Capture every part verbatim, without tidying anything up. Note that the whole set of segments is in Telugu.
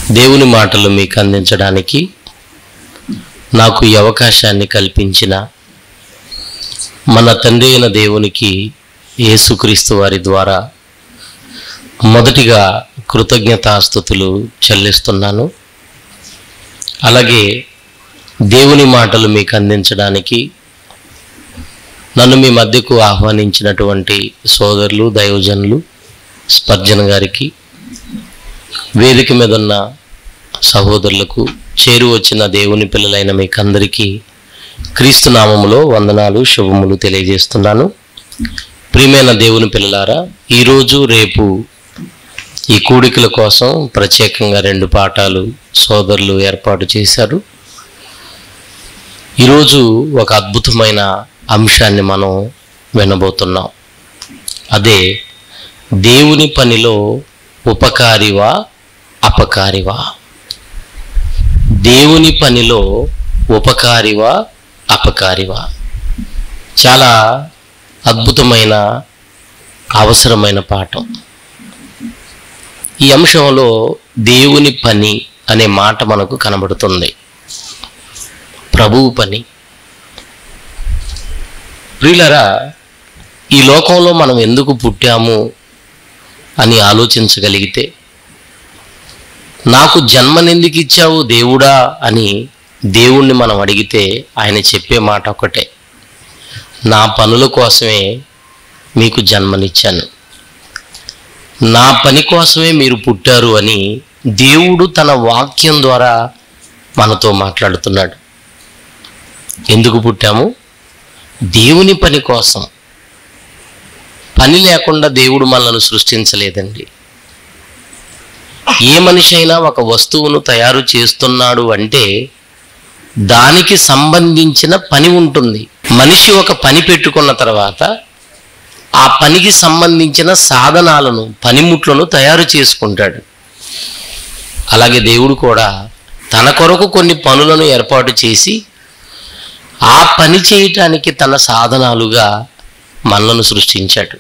దేవుని మాటలు మీకు అందించడానికి నాకు ఈ అవకాశాన్ని కల్పించిన మన తండ్రి అయిన దేవునికి యేసుక్రీస్తు వారి ద్వారా మొదటిగా కృతజ్ఞతాస్తుతులు చెల్లిస్తున్నాను. అలాగే దేవుని మాటలు మీకు అందించడానికి నన్ను మీ మధ్యకు ఆహ్వానించినటువంటి సోదరులు దైవజనులు స్పర్జన్ గారికి, వేదిక మీద ఉన్న సహోదరులకు, చేరు వచ్చిన దేవుని పిల్లలైన మీకందరికీ క్రీస్తు నామములో వందనాలు శుభములు తెలియజేస్తున్నాను. ప్రియమైన దేవుని పిల్లలారా, ఈరోజు రేపు ఈ కూడికల కోసం ప్రత్యేకంగా రెండు పాఠాలు సోదరులు ఏర్పాటు చేశారు. ఈరోజు ఒక అద్భుతమైన అంశాన్ని మనం వినబోతున్నాం. అదే దేవుని పనిలో ఉపకారివా అపకారివా. దేవుని పనిలో ఉపకారివా అపకారివా. చాలా అద్భుతమైన అవసరమైన పాఠం. ఈ అంశంలో దేవుని పని అనే మాట మనకు కనబడుతుంది. ప్రభువు పని. ప్రియులరా, ఈ లోకంలో మనం ఎందుకు పుట్టాము అని ఆలోచించగలిగితే, నాకు జన్మనెందుకు ఇచ్చావు దేవుడా అని దేవుణ్ణి మనం అడిగితే ఆయన చెప్పే మాట ఒకటే, నా పనుల కోసమే మీకు జన్మనిచ్చాను, నా పని కోసమే మీరు పుట్టారు అని దేవుడు తన వాక్యం ద్వారా మనతో మాట్లాడుతున్నాడు. ఎందుకు పుట్టాము? దేవుని పని కోసం. పని లేకుండా దేవుడు మనల్ని సృష్టించలేదండి. ఏ మనిషి అయినా ఒక వస్తువును తయారు చేస్తున్నాడు అంటే దానికి సంబంధించిన పని ఉంటుంది. మనిషి ఒక పని పెట్టుకున్న తర్వాత ఆ పనికి సంబంధించిన సాధనాలను, పనిముట్లను తయారు చేసుకుంటాడు. అలాగే దేవుడు కూడా తన కొరకు కొన్ని పనులను ఏర్పాటు చేసి ఆ పని చేయటానికి తన సాధనాలుగా మనలను సృష్టించాడు.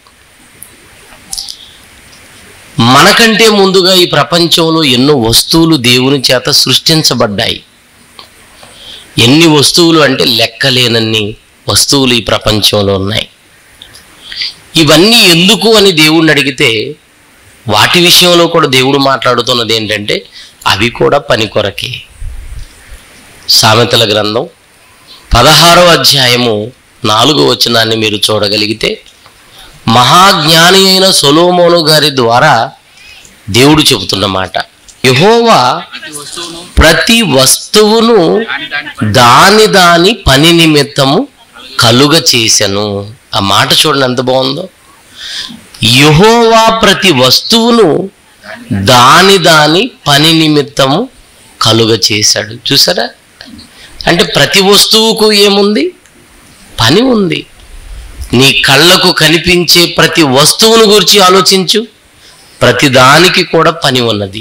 మనకంటే ముందుగా ఈ ప్రపంచంలో ఎన్నో వస్తువులు దేవుని చేత సృష్టించబడ్డాయి. ఎన్ని వస్తువులు అంటే లెక్కలేనన్ని వస్తువులు ఈ ప్రపంచంలో ఉన్నాయి. ఇవన్నీ ఎందుకు అని దేవుణ్ణి అడిగితే వాటి విషయంలో కూడా దేవుడు మాట్లాడుతున్నది ఏంటంటే అవి కూడా పని కొరకే. సామెతల గ్రంథం పదహారవ అధ్యాయము నాలుగో వచనాన్ని మీరు చూడగలిగితే, మహాజ్ఞాని అయిన సొలొమోను గారి ద్వారా దేవుడు చెబుతున్న మాట, యెహోవా ప్రతి వస్తువును దాని దాని పని నిమిత్తము కలుగ చేసెను. ఆ మాట చూడండి ఎంత బాగుందో. యెహోవా ప్రతి వస్తువును దాని దాని పని నిమిత్తము కలుగ చేశాడు. చూసారా? అంటే ప్రతి వస్తువుకు ఏముంది? పని ఉంది. నీ కళ్ళకు కనిపించే ప్రతి వస్తువును గురించి ఆలోచించు, ప్రతి దానికి కూడా పని ఉన్నది.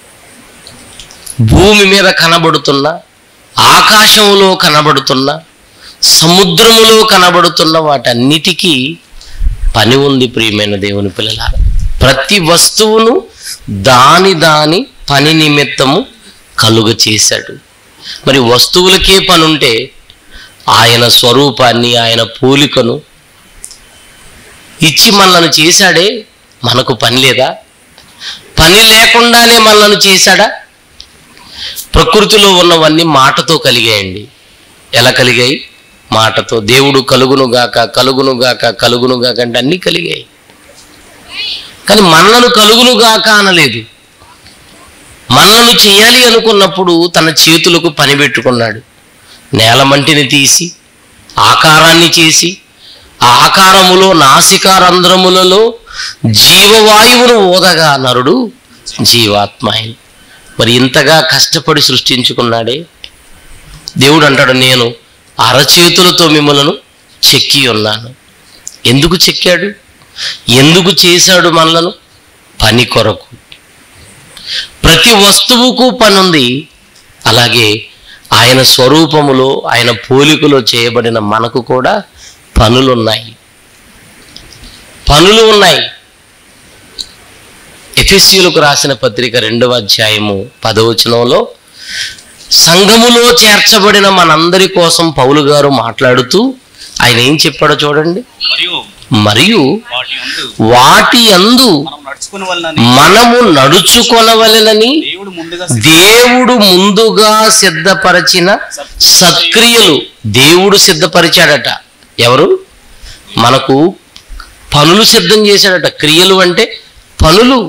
భూమి మీద కనబడుతున్న, ఆకాశంలో కనబడుతున్న, సముద్రములో కనబడుతున్న వాటన్నిటికీ పని ఉంది. ప్రియమైన దేవుని పిల్లలారా, ప్రతి వస్తువును దాని దాని పని నిమిత్తము కలుగ చేశాడు. మరి వస్తువులకే పని ఉంటే ఆయన స్వరూపాన్ని, ఆయన పోలికను ఇచ్చి మనల్ని చేశాడే, మనకు పని లేదా? పని లేకుండానే మనల్ని చేశాడా? ప్రకృతిలో ఉన్నవన్నీ మాటతో కలిగాయండి. ఎలా కలిగాయి? మాటతో. దేవుడు కలుగునుగాక కలుగునుగాక కలుగునుగాక అంటే అన్నీ కలిగాయి. కానీ మనలను కలుగునుగాక అనలేదు. మనలను చేయాలి అనుకున్నప్పుడు తన చేతులకు పని పెట్టుకున్నాడు. నేలమంటిని తీసి ఆకారాన్ని చేసి, ఆ ఆకారములో నాసికారంధ్రములలో జీవవాయువును ఓదగా నరుడు జీవాత్మ అయింది. మరి ఇంతగా కష్టపడి సృష్టించుకున్నాడే దేవుడు అంటాడు, నేను అరచేతులతో మిమ్మలను చెక్కి ఉన్నాను. ఎందుకు చెక్కాడు? ఎందుకు చేశాడు మనలను? పని కొరకు. ప్రతి వస్తువుకు పని ఉంది. అలాగే ఆయన స్వరూపములో, ఆయన పోలికలో చేయబడిన మనకు కూడా పనులు ఉన్నాయి. పనులు ఉన్నాయి. ఎఫెసీయులకు రాసిన పత్రిక రెండవ అధ్యాయము పదవచనంలో సంఘములో చేర్చబడిన మనందరి కోసం పౌలు గారు మాట్లాడుతూ ఆయన ఏం చెప్పాడో చూడండి. మరియు వాటి యందు మనము నడుచుకొనవలెనని దేవుడు ముందుగా సిద్ధపరచిన సత్క్రియలు దేవుడు సిద్ధపరిచాడట. ఎవరు? మనకు పనులు సిద్ధం చేశాడట. క్రియలు అంటే పనులు.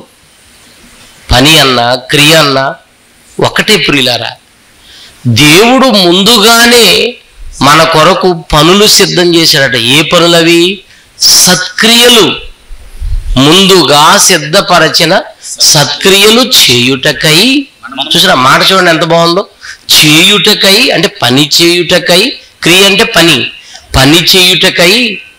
పని అన్నా క్రియ అన్నా ఒకటే ప్రియులారా. దేవుడు ముందుగానే మన కొరకు పనులు సిద్ధం చేశాడట. ఏ పనులవి? సత్క్రియలు. ముందుగా సిద్ధపరచిన సత్క్రియలు చేయుటకై. చూసారా మాట చూడండి ఎంత బాగుందో. చేయుటకై అంటే పని చేయుటకై, క్రియ అంటే పని, పని చేయుటకై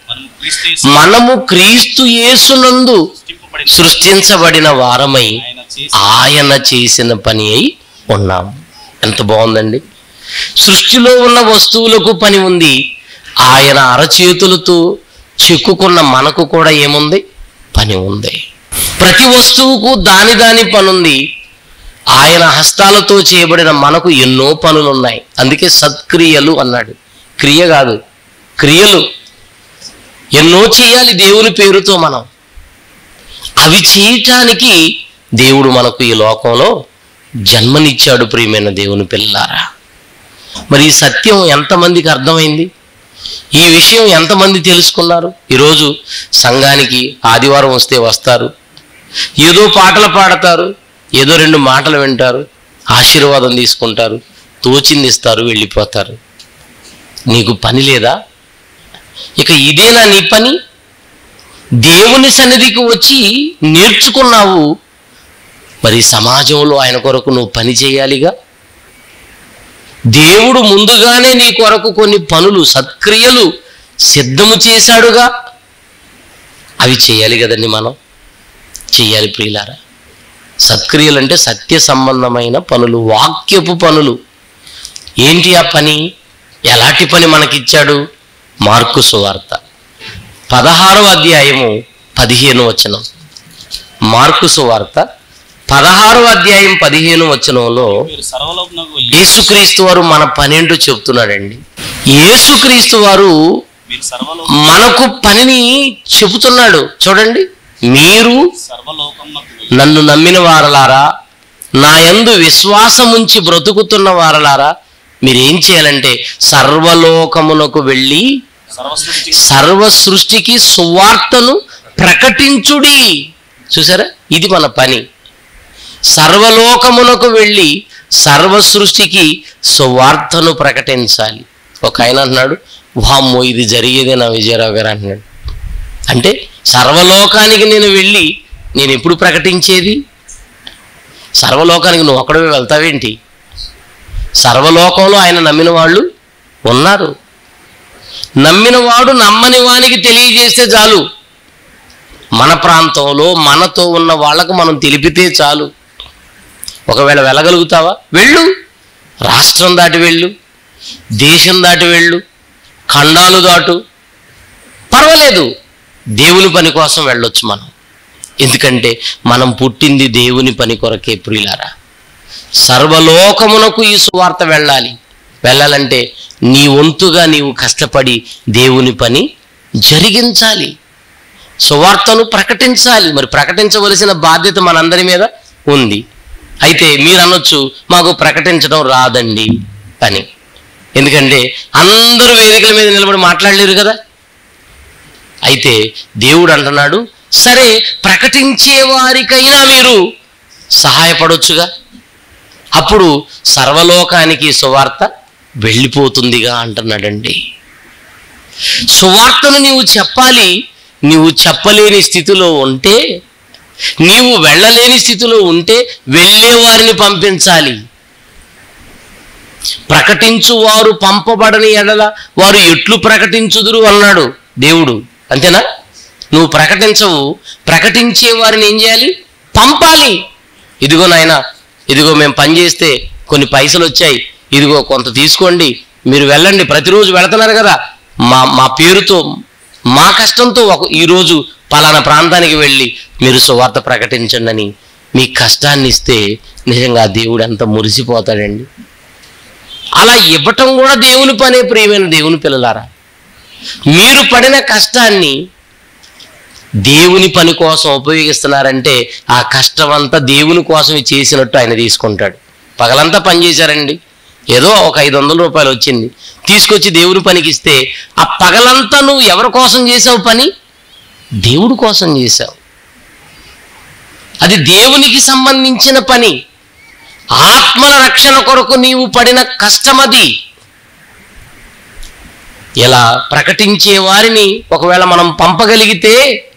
మనము క్రీస్తు యేసునందు సృష్టించబడిన వారమై ఆయన చేసిన పని అయి ఉన్నాం. ఎంత బాగుందండి. సృష్టిలో ఉన్న వస్తువులకు పని ఉంది. ఆయన అరచేతులతో చెక్కుకున్న మనకు కూడా ఏముంది? పని ఉంది. ప్రతి వస్తువుకు దాని దాని పనుంది. ఆయన హస్తాలతో చేయబడిన మనకు ఎన్నో పనులు ఉన్నాయి. అందుకే సత్క్రియలు అన్నాడు. క్రియ కాదు, క్రియలు ఎన్నో చేయాలి దేవుని పేరుతో మనం. అవి చేయటానికి దేవుడు మనకు ఈ లోకంలో జన్మనిచ్చాడు. ప్రియమైన దేవుని పిల్లారా, మరి ఈ సత్యం ఎంతమందికి అర్థమైంది? ఈ విషయం ఎంతమంది తెలుసుకున్నారు? ఈరోజు సంఘానికి ఆదివారం వస్తే వస్తారు, ఏదో పాటలు పాడతారు, ఏదో రెండు మాటలు వింటారు, ఆశీర్వాదం తీసుకుంటారు, తోచింది ఇస్తారు, వెళ్ళిపోతారు. నీకు పని లేదా? ఇక ఇదేనా నీ పని? దేవుని సన్నిధికి వచ్చి నేర్చుకున్నావు, మరి సమాజంలో ఆయన కొరకు నువ్వు పని చేయాలిగా. దేవుడు ముందుగానే నీ కొరకు కొన్ని పనులు, సత్క్రియలు సిద్ధము చేశాడుగా. అవి చేయాలి కదండి, మనం చెయ్యాలి ప్రియులారా. సత్క్రియలు అంటే సత్య సంబంధమైన పనులు, వాక్యపు పనులు. ఏంటి ఆ పని? ఎలాంటి పని మనకిచ్చాడు? మార్కు సువార్త పదహారవ అధ్యాయము పదిహేను వచనం. మార్కు సువార్త పదహారవ అధ్యాయం పదిహేను వచనంలో యేసుక్రీస్తు వారు మన పనేంటో చెబుతున్నాడండి. యేసుక్రీస్తు వారు మనకు పనిని చెబుతున్నాడు. చూడండి, మీరు నన్ను నమ్మిన వారలారా, నా యందు విశ్వాసముంచి బ్రతుకుతున్న వారలారా, మీరేం చేయాలంటే సర్వలోకమునకు వెళ్ళి సర్వ సృష్టికి సువార్తను ప్రకటించుడి. చూసారా, ఇది మన పని. సర్వలోకమునకు వెళ్ళి సర్వ సృష్టికి సువార్తను ప్రకటించాలి. ఒక ఆయన అన్నాడు, వామ్మో ఇది జరిగేదే నా విజయరావు గారు అంటున్నాడు. అంటే సర్వలోకానికి నేను వెళ్ళి నేను ఎప్పుడు ప్రకటించేది? సర్వలోకానికి నువ్వు ఒక్కడే వెళ్తావేంటి? సర్వలోకంలో ఆయన నమ్మిన వాళ్ళు ఉన్నారు. నమ్మిన వాడు నమ్మని వానికి తెలియజేస్తే చాలు. మన ప్రాంతంలో మనతో ఉన్న వాళ్ళకు మనం తెలిపితే చాలు. ఒకవేళ వెళ్ళగలుగుతావా? వెళ్ళు. రాష్ట్రం దాటి వెళ్ళు, దేశం దాటి వెళ్ళు, ఖండాలు దాటు, పర్వాలేదు. దేవుని పని కోసం వెళ్ళొచ్చు మనం. ఎందుకంటే మనం పుట్టింది దేవుని పని కొరకే ప్రియులారా. సర్వలోకమునకు ఈ సువార్త వెళ్ళాలి. వెళ్ళాలంటే నీ వంతుగా నీవు కష్టపడి దేవుని పని జరిగించాలి, సువార్తను ప్రకటించాలి. మరి ప్రకటించవలసిన బాధ్యత మనందరి మీద ఉంది. అయితే మీరు అనొచ్చు, మాకు ప్రకటించడం రాదండి అని. ఎందుకంటే అందరూ వేదికల మీద నిలబడి మాట్లాడలేరు కదా. అయితే దేవుడు అంటున్నాడు, సరే ప్రకటించే వారికైనా మీరు సహాయపడొచ్చుగా. అప్పుడు సర్వలోకానికి సువార్త వెళ్ళిపోతుందిగా అంటున్నాడండి. సువార్తను నీవు చెప్పాలి. నీవు చెప్పలేని స్థితిలో ఉంటే, నీవు వెళ్ళలేని స్థితిలో ఉంటే వెళ్ళే వారిని పంపించాలి. ప్రకటించు వారు పంపబడని ఎడల వారు ఎట్లు ప్రకటించుదురు అన్నాడు దేవుడు. అంతేనా? నువ్వు ప్రకటించవు, ప్రకటించే వారిని ఏం చేయాలి? పంపాలి. ఇదిగో నాయన, ఇదిగో మేము పని చేస్తే కొన్ని పైసలు వచ్చాయి, ఇదిగో కొంత తీసుకోండి, మీరు వెళ్ళండి. ప్రతిరోజు వెళుతున్నారు కదా, మా మా పేరుతో మా కష్టంతో ఒక ఈరోజు పలానా ప్రాంతానికి వెళ్ళి మీరు సువార్త ప్రకటించండి అని మీ కష్టాన్ని ఇస్తే నిజంగా దేవుడు ఎంత మురిసిపోతాడండి. అలా ఇవ్వటం కూడా దేవుని పనే ప్రియమైన దేవుని పిల్లలారా. మీరు పడిన కష్టాన్ని దేవుని పని కోసం ఉపయోగిస్తున్నారంటే ఆ కష్టం అంతా దేవుని కోసమే చేసినట్టు ఆయన తీసుకుంటాడు. పగలంతా పని చేశారండి, ఏదో ఒక ఐదు వందల రూపాయలు వచ్చింది, తీసుకొచ్చి దేవుని పనికి ఇస్తే ఆ పగలంతా నువ్వు ఎవరి కోసం చేసావు పని? దేవుడి కోసం చేశావు. అది దేవునికి సంబంధించిన పని. ఆత్మల రక్షణ కొరకు నీవు పడిన కష్టమది. ఇలా ప్రకటించే వారిని ఒకవేళ మనం పంపగలిగితే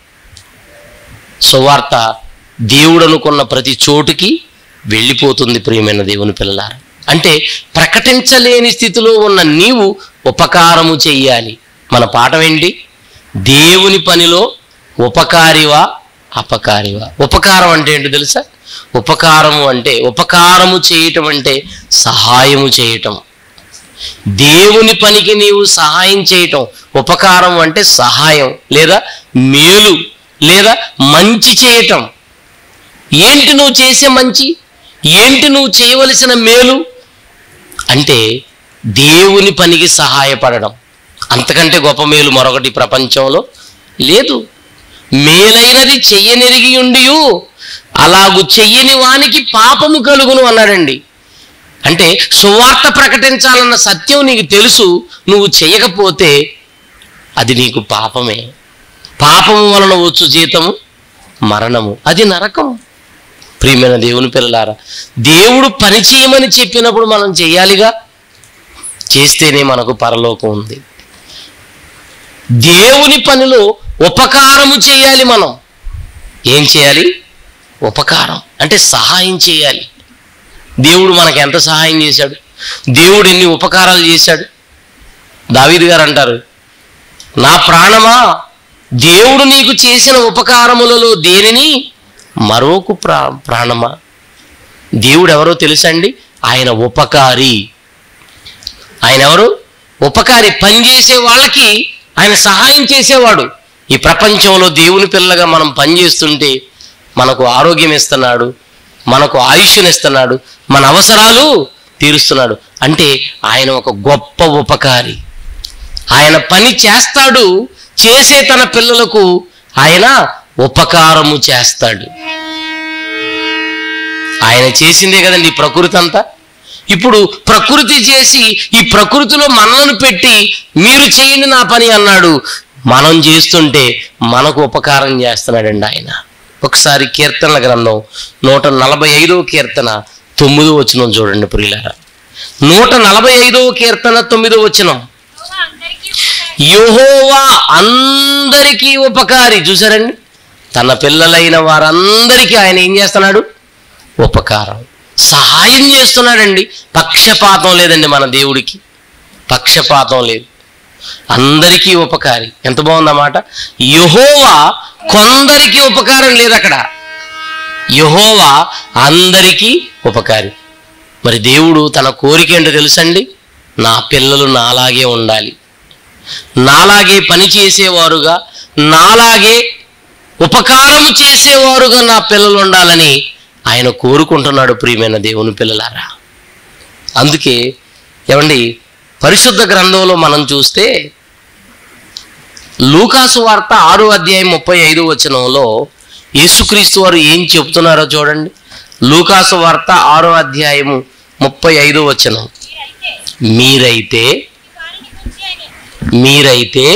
సువార్త దేవుడు అనుకున్న ప్రతి చోటుకి వెళ్ళిపోతుంది ప్రియమైన దేవుని పిల్లలారా. అంటే ప్రకటించలేని స్థితిలో ఉన్న నీవు ఉపకారము చెయ్యాలి. మన పాఠం ఏంటి? దేవుని పనిలో ఉపకారివా అపకారివా. ఉపకారం అంటే ఏంటో తెలుసా? ఉపకారము అంటే ఉపకారము చేయటం అంటే సహాయము చేయటం. దేవుని పనికి నీవు సహాయం చేయటం. ఉపకారం అంటే సహాయం లేదా మేలు లేదా మంచి చేయటం. ఏంటి నువ్వు చేసే మంచి? ఏంటి నువ్వు చేయవలసిన మేలు? అంటే దేవుని పనికి సహాయపడడం. అంతకంటే గొప్ప మేలు మరొకటి ప్రపంచంలో లేదు. మేలైనది చెయ్యనెరిగి ఉండియు అలాగు చెయ్యని వానికి పాపము కలుగును అన్నాడండి. అంటే సువార్త ప్రకటించాలన్న సత్యం నీకు తెలుసు, నువ్వు చేయకపోతే అది నీకు పాపమే. పాపము వలన వచ్చు జీతము మరణము, అది నరకం. ప్రియమైన దేవుని పిల్లలారా, దేవుడు పని చేయమని చెప్పినప్పుడు మనం చేయాలిగా, చేస్తేనే మనకు పరలోకం ఉంది. దేవుని పనిలో ఉపకారము చేయాలి. మనం ఏం చేయాలి? ఉపకారం అంటే సహాయం చేయాలి. దేవుడు మనకు ఎంత సహాయం చేశాడు, దేవుడు ఎన్ని ఉపకారాలు చేశాడు. దావీదు గారు అంటారు, నా ప్రాణమా దేవుడు నీకు చేసిన ఉపకారములలో దేనిని మరొక ప్రా ప్రాణమా. దేవుడు ఎవరో తెలుసండి? ఆయన ఉపకారి. ఆయన ఎవరు? ఉపకారి. పనిచేసే వాళ్ళకి ఆయన సహాయం చేసేవాడు. ఈ ప్రపంచంలో దేవుని పిల్లగా మనం పనిచేస్తుంటే మనకు ఆరోగ్యం ఇస్తున్నాడు, మనకు ఆయుష్నిస్తున్నాడు, మన అవసరాలు తీరుస్తున్నాడు. అంటే ఆయన ఒక గొప్ప ఉపకారి. ఆయన పని చేస్తాడు, చేసే తన పిల్లలకు ఆయన ఉపకారము చేస్తాడు. ఆయన చేసిందే కదండి ఈ ప్రకృతి అంతా. ఇప్పుడు ప్రకృతి చేసి ఈ ప్రకృతిలో మనల్ని పెట్టి మీరు చేయండి నా పని అన్నాడు. మనం చేస్తుంటే మనకు ఉపకారం చేస్తున్నాడండి ఆయన. ఒకసారి కీర్తనల గ్రంథం నూట నలభై ఐదవ కీర్తన తొమ్మిదో వచనం చూడండి ప్రియులారా. నూట నలభై ఐదవ కీర్తన తొమ్మిదో వచనం. యెహోవా అందరికీ ఉపకారి. చూసారండి, తన పిల్లలైన వారందరికీ ఆయన ఏం చేస్తున్నాడు? ఉపకారం, సహాయం చేస్తున్నాడండి. పక్షపాతం లేదండి మన దేవుడికి, పక్షపాతం లేదు. అందరికీ ఉపకారి. ఎంత బాగుందన్నమాట. యెహోవా కొందరికి ఉపకారం లేదు అక్కడ, యెహోవా అందరికీ ఉపకారి. మరి దేవుడు తన కోరిక ఏంటో తెలుసండి? నా పిల్లలు నాలాగే ఉండాలి, నాలాగే పని చేసేవారుగా, నాలాగే ఉపకారము చేసేవారుగా నా పిల్లలు ఉండాలని ఆయన కోరుకుంటున్నాడు ప్రియమైన దేవుని పిల్లలారా. అందుకే ఏమండి, పరిశుద్ధ గ్రంథంలో మనం చూస్తే లూకాసు వార్త ఆరో అధ్యాయం ముప్పై ఐదో వచనంలో యేసుక్రీస్తు వారు ఏం చెప్తున్నారో చూడండి. లూకాసు వార్త ఆరో అధ్యాయము ముప్పై ఐదో వచనం. మీరైతే మీరైతే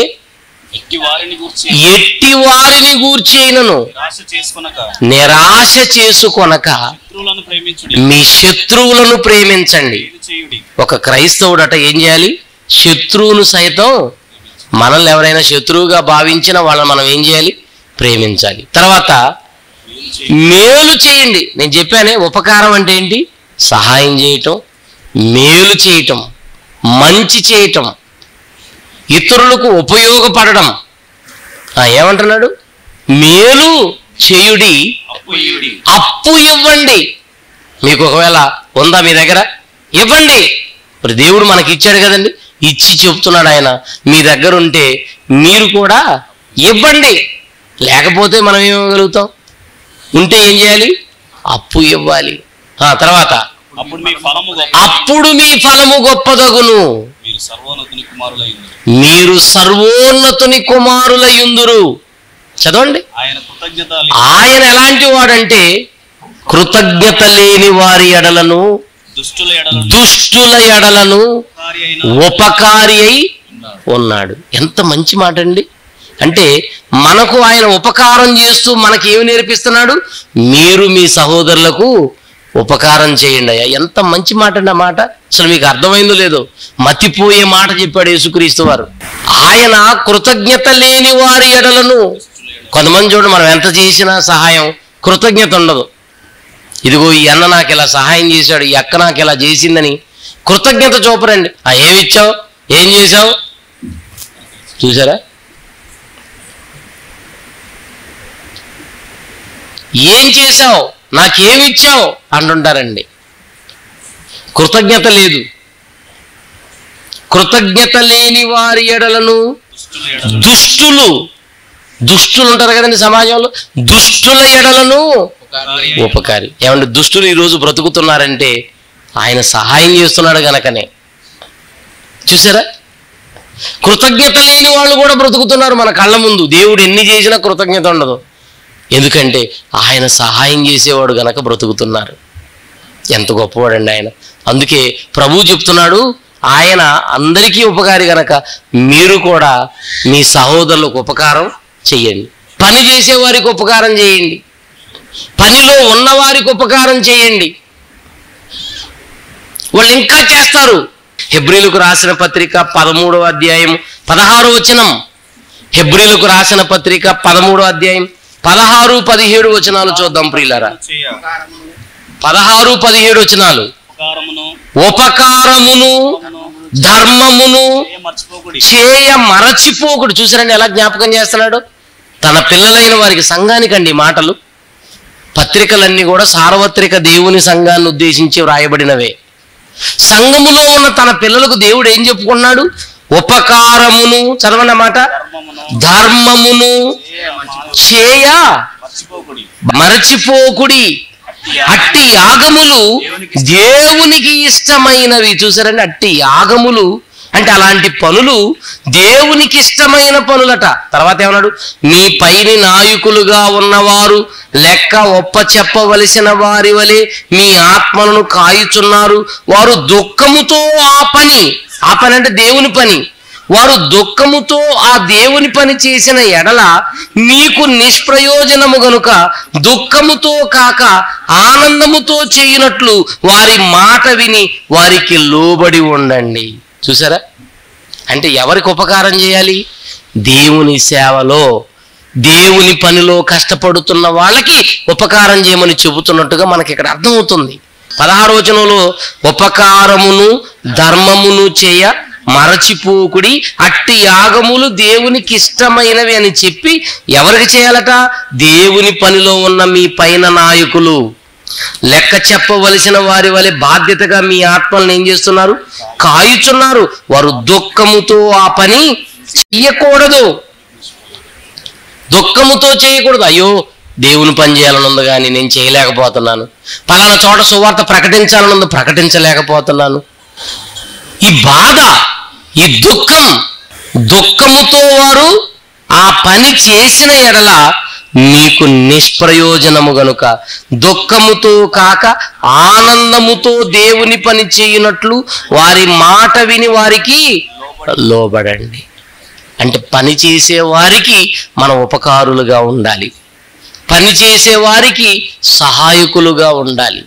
ఎట్టి వారిని గూర్చినను నిరాశ చేసుకొనక మీ శత్రువులను ప్రేమించండి. ఒక క్రైస్తవుడట ఏం చేయాలి? శత్రువును సైతం, మనల్ని ఎవరైనా శత్రువుగా భావించినా వాళ్ళని మనం ఏం చేయాలి? ప్రేమించాలి. తర్వాత మేలు చేయండి. నేను చెప్పానే ఉపకారం అంటే ఏంటి? సహాయం చేయటం, మేలు చేయటం, మంచి చేయటం, ఇతరులకు ఉపయోగపడడం. ఏమంటున్నాడు? మేలు చేయుడి, అప్పు ఇవ్వండి. మీకు ఒకవేళ ఉందా మీ దగ్గర? ఇవ్వండి. మరి దేవుడు మనకి ఇచ్చాడు కదండి, ఇచ్చి చెప్తున్నాడు ఆయన, మీ దగ్గర ఉంటే మీరు కూడా ఇవ్వండి. లేకపోతే మనం ఏమివ్వగలుగుతాం? ఉంటే ఏం చేయాలి? అప్పు ఇవ్వాలి. ఆ తర్వాత అప్పుడు మీ ఫలము అప్పుడు మీ ఫలము గొప్పదగును, మీరు సర్వోన్నతుని కుమారులయ్యుందురు. మీరు సర్వోన్నతుని కుమారులయ్యుందురు. చదవండి. ఆయన కృతజ్ఞత ఆయన ఎలాంటి వాడంటే కృతజ్ఞత లేని వారి ఎడలను దుష్టుల ఎడల దుష్టుల ఎడలను ఉపకారి అయిన ఉపకారి అయి ఉన్నాడు. ఎంత మంచి మాట అండి. అంటే మనకు ఆయన ఉపకారం చేస్తూ మనకి ఏమి నేర్పిస్తున్నాడు? మీరు మీ సహోదరులకు ఉపకారం చేయండి అయ్యా. ఎంత మంచి మాట అండి ఆ మాట. అసలు మీకు అర్థమైందో లేదో, మతిపోయే మాట చెప్పాడు యేసుక్రీస్తు వారు. ఆయన కృతజ్ఞత లేని వారి ఎడలను, కొంతమంది చూడండి, మనం ఎంత చేసినా సహాయం కృతజ్ఞత ఉండదు. ఇదిగో ఈ అన్న నాకు ఇలా సహాయం చేశాడు, ఈ అక్క నాకు ఇలా చేసిందని కృతజ్ఞత చూపరండి. ఆ ఏమిచ్చావు, ఏం చేశావు, చూసారా? ఏం చేశావు, నాకేమిచ్చావు అంటుంటారండి. కృతజ్ఞత లేదు. కృతజ్ఞత లేని వారి ఎడలను దుష్టులు దుష్టులు ఉంటారు కదండి సమాజంలో, దుష్టుల ఎడలను ఉపకారి. ఏమంటే దుష్టులు ఈరోజు బ్రతుకుతున్నారంటే ఆయన సహాయం చేస్తున్నాడు గనకనే. చూసారా? కృతజ్ఞత లేని వాళ్ళు కూడా బ్రతుకుతున్నారు మన కళ్ళ ముందు. దేవుడు ఎన్ని చేసినా కృతజ్ఞత ఉండదు. ఎందుకంటే ఆయన సహాయం చేసేవాడు గనక బ్రతుకుతున్నారు. ఎంత గొప్పవాడండి ఆయన. అందుకే ప్రభువు చెప్తున్నాడు, ఆయన అందరికీ ఉపకారి గనక మీరు కూడా మీ సహోదరులకు ఉపకారం చెయ్యండి. పని చేసేవారికి ఉపకారం చేయండి, పనిలో ఉన్నవారికి ఉపకారం చేయండి. వాళ్ళు ఇంకా చేస్తారు. హెబ్రీలకు రాసిన పత్రిక పదమూడవ అధ్యాయం పదహారు వచనం. హెబ్రీలకు రాసిన పత్రిక పదమూడవ అధ్యాయం పదహారు పదిహేడు వచనాలు చూద్దాం ప్రియులారా. పదహారు పదిహేడు వచనాలు. ఉపకారమును ధర్మమును చేయ మరచిపోకుడు. చూసారండి ఎలా జ్ఞాపకం చేస్తున్నాడు? తన పిల్లలైన వారికి, సంఘానికండి మాటలు. పత్రికలన్నీ కూడా సార్వత్రిక దేవుని సంఘాన్ని ఉద్దేశించి వ్రాయబడినవే. సంఘములో ఉన్న తన పిల్లలకు దేవుడు ఏం చెప్పుకున్నాడు? ఉపకారమును, చదవన్నమాట, ధర్మమును చేయ మరచిపోకుడి. అట్టి యాగములు దేవునికి ఇష్టమైనవి. చూసారండి, అట్టి యాగములు అంటే అలాంటి పనులు దేవునికి ఇష్టమైన పనులట. తర్వాత ఏమన్నాడు? మీ పైని నాయకులుగా ఉన్నవారు లెక్క ఒప్ప చెప్పవలసిన వారి వలె మీ ఆత్మలను కాయుచున్నారు. వారు దుఃఖముతో ఆ పని, ఆ పని అంటే దేవుని పని, వారు దుఃఖముతో ఆ దేవుని పని చేసిన ఎడల మీకు నిష్ప్రయోజనము గనుక దుఃఖముతో కాక ఆనందముతో చేయునట్లు వారి మాట విని వారికి లోబడి ఉండండి. చూసారా? అంటే ఎవరికి ఉపకారం చేయాలి? దేవుని సేవలో, దేవుని పనిలో కష్టపడుతున్న వాళ్ళకి ఉపకారం చేయమని చెబుతున్నట్టుగా మనకి ఇక్కడ అర్థమవుతుంది. పదహారు వచనంలో ఉపకారమును ధర్మమును చేయ మరచిపోకుడి, అట్టి యాగములు దేవునికి ఇష్టమైనవి అని చెప్పి ఎవరికి చేయాలట? దేవుని పనిలో ఉన్న మీ పైన నాయకులు, లెక్క చెప్పవలసిన వారి వలె బాధ్యతగా మీ ఆత్మలను ఏం చేస్తున్నారు? కాయుచున్నారు. వారు దుఃఖముతో ఆ పని చెయ్యకూడదు. దుఃఖముతో చేయకూడదు. అయ్యో దేవుని పని చేయాలని ఉంది కానీ నేను చేయలేకపోతున్నాను, పలానా చోట సువార్త ప్రకటించాలని ఉంది ప్రకటించలేకపోతున్నాను, ఈ బాధ, ఈ దుఃఖం, దుఃఖముతో వారు ఆ పని చేసిన ఎడల మీకు నిష్ప్రయోజనము గనుక దుఃఖముతో కాక ఆనందముతో దేవుని పని చేయునట్లు వారి మాట విని వారికి లోబడండి. అంటే పని చేసే వారికి మనం ఉపకారులుగా ఉండాలి, పని చేసే వారికి సహాయకులుగా ఉండాలి.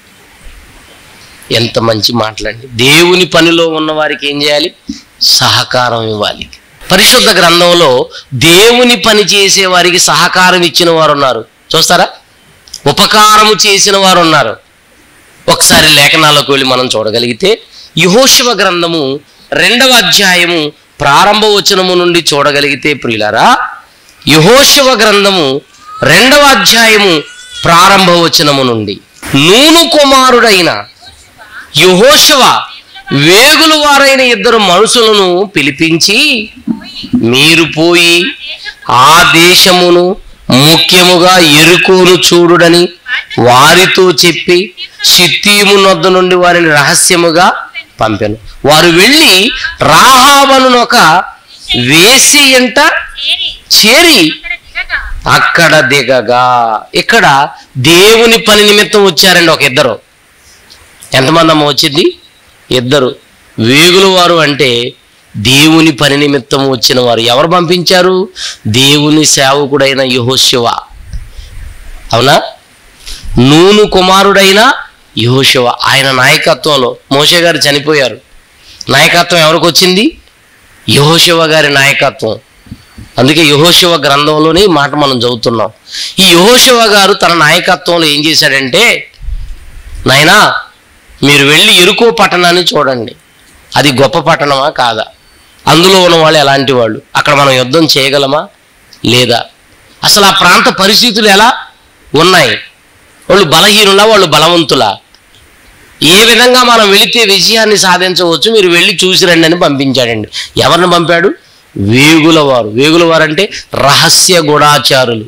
ఎంత మంచి మాటలండి. దేవుని పనిలో ఉన్న వారికి ఏం చేయాలి? సహకారం ఇవ్వాలి. పరిశుద్ధ గ్రంథంలో దేవుని పని చేసే వారికి సహకారం ఇచ్చిన వారు ఉన్నారు. చూస్తారా? ఉపకారము చేసిన వారు ఉన్నారు. ఒకసారి లేఖనాలకు వెళ్ళి మనం చూడగలిగితే యెహోషువ గ్రంథము రెండవ అధ్యాయము ప్రారంభ వచనము నుండి చూడగలిగితే ప్రియులారా, యెహోషువ గ్రంథము రెండవ అధ్యాయము ప్రారంభ వచనము నుండి, నూను కుమారుడైన యెహోషువ వేగులు వారైన ఇద్దరు మనుషులను పిలిపించి, మీరు పోయి ఆ దేశమును ముఖ్యముగా ఎరుకోను చూడుడని వారితో చెప్పి షిత్తీము నొద్ద నుండి వారిని రహస్యముగా పంపెను. వారు వెళ్ళి రాహాబను ఒక వేసి ఎంట చేరి అక్కడ దిగగా, ఇక్కడ దేవుని పని నిమిత్తం వచ్చారండి ఒక ఇద్దరు. ఎంతమంది అమ్మ వచ్చింది? ఇద్దరు. వేగుల వారు అంటే దేవుని పని నిమిత్తం వచ్చిన వారు. ఎవరు పంపించారు? దేవుని సేవకుడైన యెహోషువ. అవునా? నూను కుమారుడైన యెహోషువ. ఆయన నాయకత్వంలో మోషే గారు చనిపోయారు. నాయకత్వం ఎవరికి వచ్చింది? యెహోషువ గారి నాయకత్వం. అందుకే యెహోషువ గ్రంథంలోనే ఈ మాట మనం చదువుతున్నాం. ఈ యెహోషువ గారు తన నాయకత్వంలో ఏం చేశాడంటే, నాయనా మీరు వెళ్ళి యెరికో పట్టణాన్ని చూడండి. అది గొప్ప పట్టణమా కాదా? అందులో ఉన్న వాళ్ళు ఎలాంటి వాళ్ళు? అక్కడ మనం యుద్ధం చేయగలమా లేదా? అసలు ఆ ప్రాంత పరిస్థితులు ఎలా ఉన్నాయి? వాళ్ళు బలహీనులా, వాళ్ళు బలవంతులా? ఏ విధంగా మనం వెళితే విజయాన్ని సాధించవచ్చు, మీరు వెళ్ళి చూసి రండి అని పంపించాడండి. ఎవరిని పంపాడు? వేగుల వారు. వేగుల వారు అంటే రహస్య గూఢాచారులు.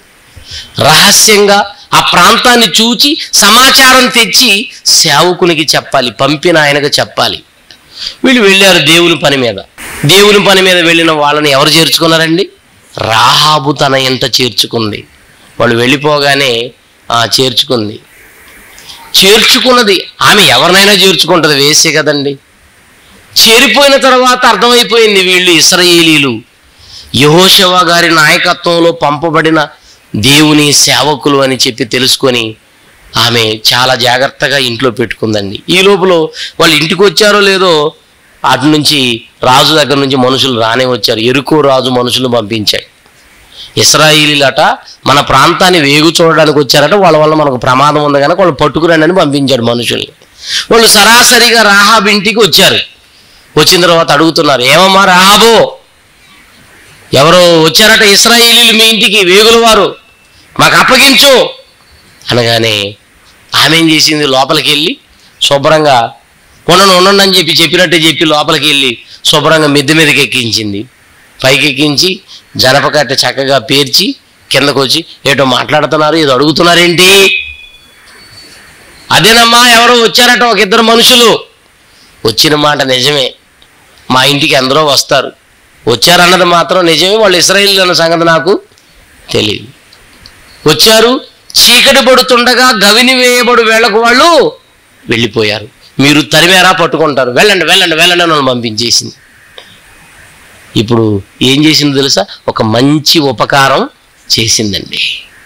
రహస్యంగా ఆ ప్రాంతాన్ని చూచి సమాచారం తెచ్చి సేవకునికి చెప్పాలి, పంపిన ఆయనకు చెప్పాలి. వీళ్ళు వెళ్ళారు దేవుని పని మీద. దేవుని పని మీద వెళ్ళిన వాళ్ళని ఎవరు చేర్చుకున్నారండి? రాహాబు తన ఇంట చేర్చుకుంది. వాళ్ళు వెళ్ళిపోగానే ఆ చేర్చుకుంది. చేర్చుకున్నది ఆమె ఎవరినైనా చేర్చుకుంటుంది, వేసే కదండి. చేరిపోయిన తర్వాత అర్థమైపోయింది వీళ్ళు ఇశ్రాయేలీలు, యెహోషువ గారి నాయకత్వంలో పంపబడిన దేవుని సేవకులు అని చెప్పి తెలుసుకొని ఆమె చాలా జాగ్రత్తగా ఇంట్లో పెట్టుకుందండి. ఈ లోపల వాళ్ళు ఇంటికి వచ్చారో లేదో అటు నుంచి రాజు దగ్గర నుంచి మనుషులు రానే వచ్చారు. యెరికో రాజు మనుషులు పంపించాయి. ఇశ్రాయేలీలట మన ప్రాంతాన్ని వేగు చూడడానికి వచ్చారట, వాళ్ళ వల్ల మనకు ప్రమాదం ఉంది కనుక వాళ్ళు పట్టుకురండి అని పంపించాడు మనుషుల్ని. వాళ్ళు సరాసరిగా రాహాబు ఇంటికి వచ్చారు. వచ్చిన తర్వాత అడుగుతున్నారు, ఏమమ్మా రాహాబో, ఎవరో వచ్చారట ఇశ్రాయేలీలు మీ ఇంటికి, వేగుల వారు, మాకు అప్పగించు అనగానే ఆమె ఏం చేసింది? లోపలికి వెళ్ళి శుభ్రంగా ఉండండి ఉండండి అని చెప్పి చెప్పినట్టే చెప్పి లోపలికి వెళ్ళి శుభ్రంగా మిద్దె మీదకి ఎక్కించింది. పైకి ఎక్కించి జనపకట్ట చక్కగా పేర్చి కిందకు వచ్చి, ఏటో మాట్లాడుతున్నారు, ఏదో అడుగుతున్నారేంటి? అదేనమ్మా ఎవరో వచ్చారట ఒక ఇద్దరు మనుషులు. వచ్చిన మాట నిజమే, మా ఇంటికి అందరూ వస్తారు. వచ్చారన్నది మాత్రం నిజమే, వాళ్ళు ఇశ్రాయేలీయులు అన్న సంగతి నాకు తెలియదు. వచ్చారు, చీకటి పడుతుండగా గవిని వేయబడు వేళకు వాళ్ళు వెళ్ళిపోయారు. మీరు తరిమేరా పట్టుకుంటారు, వెళ్ళండి వెళ్ళండి వెళ్ళండి అని పంపించేసింది. ఇప్పుడు ఏం చేసిందో తెలుసా? ఒక మంచి ఉపకారం చేసిందండి.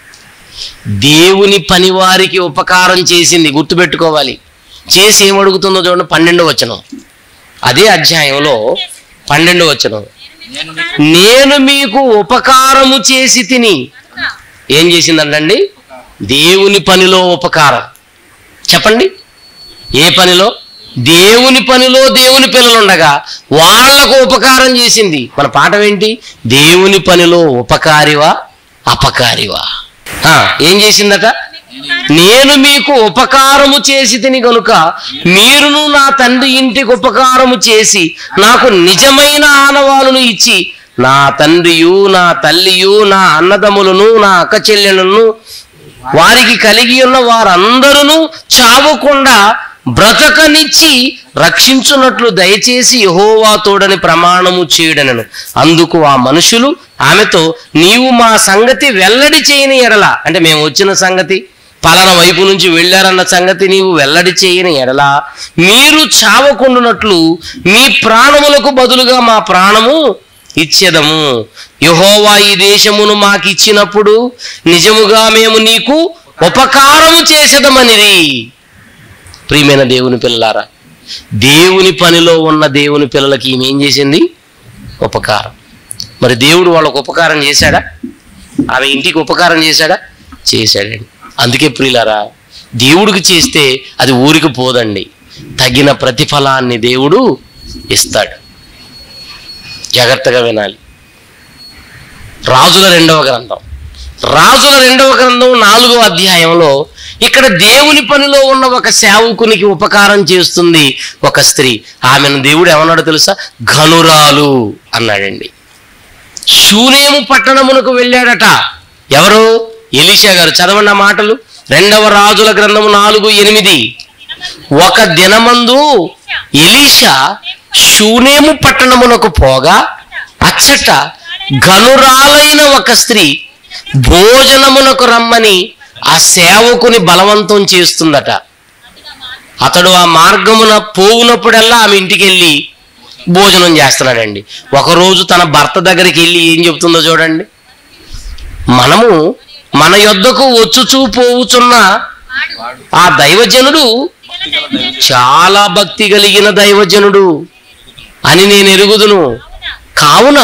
దేవుని పని వారికి ఉపకారం చేసింది, గుర్తుపెట్టుకోవాలి. చేసి ఏమడుగుతుందో చూడండి, పన్నెండో వచనం, అదే అధ్యాయంలో పన్నెండో వచనం. నేను మీకు ఉపకారము చేసి తిని. ఏం చేసిందంటండి? దేవుని పనిలో ఉపకారం. చెప్పండి, ఏ పనిలో? దేవుని పనిలో దేవుని పిల్లలు ఉండగా వాళ్లకు ఉపకారం చేసింది. మన పాఠం ఏంటి? దేవుని పనిలో ఉపకారివా అపకారివా? ఏం చేసిందట? నేను మీకు ఉపకారము చేసి తిని గనుక మీరును నా తండ్రి ఇంటికి ఉపకారము చేసి నాకు నిజమైన ఆనవాలును ఇచ్చి నా తండ్రియు నా తల్లియు నా అన్నదమ్ములను నా అక్క చెల్లెలను వారికి కలిగి ఉన్న వారందరూ చావకుండా బ్రతకనిచ్చి రక్షించున్నట్లు దయచేసి యెహోవా తోడని ప్రమాణము చేయడనను. అందుకు ఆ మనుషులు ఆమెతో, నీవు మా సంగతి వెల్లడి చేయని ఎడల, అంటే మేము వచ్చిన సంగతి, పలానా వైపు నుంచి వెళ్ళారన్న సంగతి నీవు వెల్లడి చేయని ఎడల మీరు చావకుండునట్లు మీ ప్రాణములకు బదులుగా మా ప్రాణము ఇచ్చేదము. యెహోవా ఈ దేశమును మాకు ఇచ్చినప్పుడు నిజముగా మేము నీకు ఉపకారము చేసేదమనిది. ప్రియమైన దేవుని పిల్లలారా, దేవుని పనిలో ఉన్న దేవుని పిల్లలకి ఈమె ఏం చేసింది? ఉపకారం. మరి దేవుడు వాళ్ళకు ఉపకారం చేశాడా? ఆమె ఇంటికి ఉపకారం చేశాడా? చేశాడండి. అందుకే ప్రియులారా, దేవుడికి చేస్తే అది ఊరికి పోదండి, తగిన ప్రతిఫలాన్ని దేవుడు ఇస్తాడు. జాగ్రత్తగా వినాలి. రాజుల రెండవ గ్రంథం రాజుల రెండవ గ్రంథం నాలుగవ అధ్యాయంలో ఇక్కడ దేవుని పనిలో ఉన్న ఒక సేవకునికి ఉపకారం చేస్తుంది ఒక స్త్రీ. ఆమెను దేవుడు ఏమన్నాడో తెలుసా? ఘనురాలు అన్నాడండి. షూనేము పట్టణమునకు వెళ్ళాడట. ఎవరు? ఎలీషా గారు. చదవండి ఆ మాటలు. రెండవ రాజుల గ్రంథము నాలుగు ఎనిమిది. ఒక దినమందు ఎలీషా షూనేము పట్టణమునకు పోగా అచ్చట ఘనురాలైన ఒక స్త్రీ భోజనమునకు రమ్మని ఆ సేవకుని బలవంతం చేస్తుందట. అతడు ఆ మార్గమున పోవునప్పుడల్లా ఆమె ఇంటికి వెళ్ళి భోజనం చేస్తున్నాడండి. ఒకరోజు తన భర్త దగ్గరికి వెళ్ళి ఏం చెబుతుందో చూడండి. మనము మన యొద్దకు వచ్చుచూ పోవుచున్న ఆ దైవజనుడు చాలా భక్తి కలిగిన దైవజనుడు అని నేను ఎరుగుదును. కావున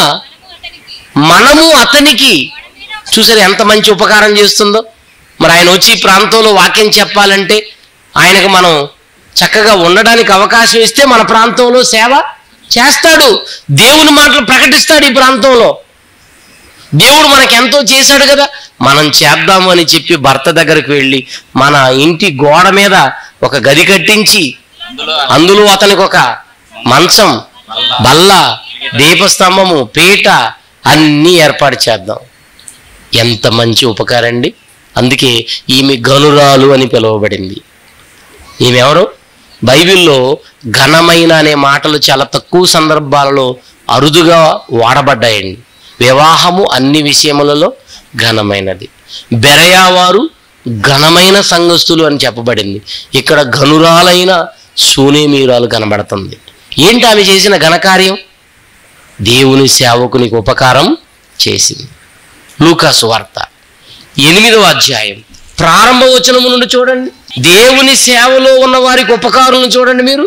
మనము అతనికి, చూసారు ఎంత మంచి ఉపకారం చేస్తుందో. మరి ఆయన వచ్చి ఈ ప్రాంతంలో వాక్యం చెప్పాలంటే ఆయనకు మనం చక్కగా ఉండడానికి అవకాశం ఇస్తే మన ప్రాంతంలో సేవ చేస్తాడు. దేవుని మాటలు ప్రకటిస్తాడు. ఈ ప్రాంతంలో దేవుడు మనకి ఎంతో చేశాడు కదా, మనం చేద్దాము అని చెప్పి భర్త దగ్గరికి వెళ్ళి మన ఇంటి గోడ మీద ఒక గది కట్టించి అందులో అతనికి ఒక మంచం, బల్ల, దీపస్తంభము, పీట అన్నీ ఏర్పాటు చేద్దాం. ఎంత మంచి ఉపకారం అండి. అందుకే ఈమె ఘనురాలు అని పిలువబడింది. ఈమె ఎవరు? బైబిల్లో ఘనమైన అనే మాటలు చాలా తక్కువ సందర్భాలలో అరుదుగా వాడబడ్డాయండి. వివాహము అన్ని విషయములలో ఘనమైనది. బెరయావారు ఘనమైన సంఘస్థులు అని చెప్పబడింది. ఇక్కడ ఘనురాలైన షూనేమీయురాలు కనబడుతుంది. ఏంటి ఆమె చేసిన ఘనకార్యం? దేవుని సేవకునికి ఉపకారం చేసింది. లూకా సువార్త ఎనిమిదవ అధ్యాయం ప్రారంభ వచనము నుండి చూడండి. దేవుని సేవలో ఉన్న వారికి ఉపకారం చూడండి మీరు.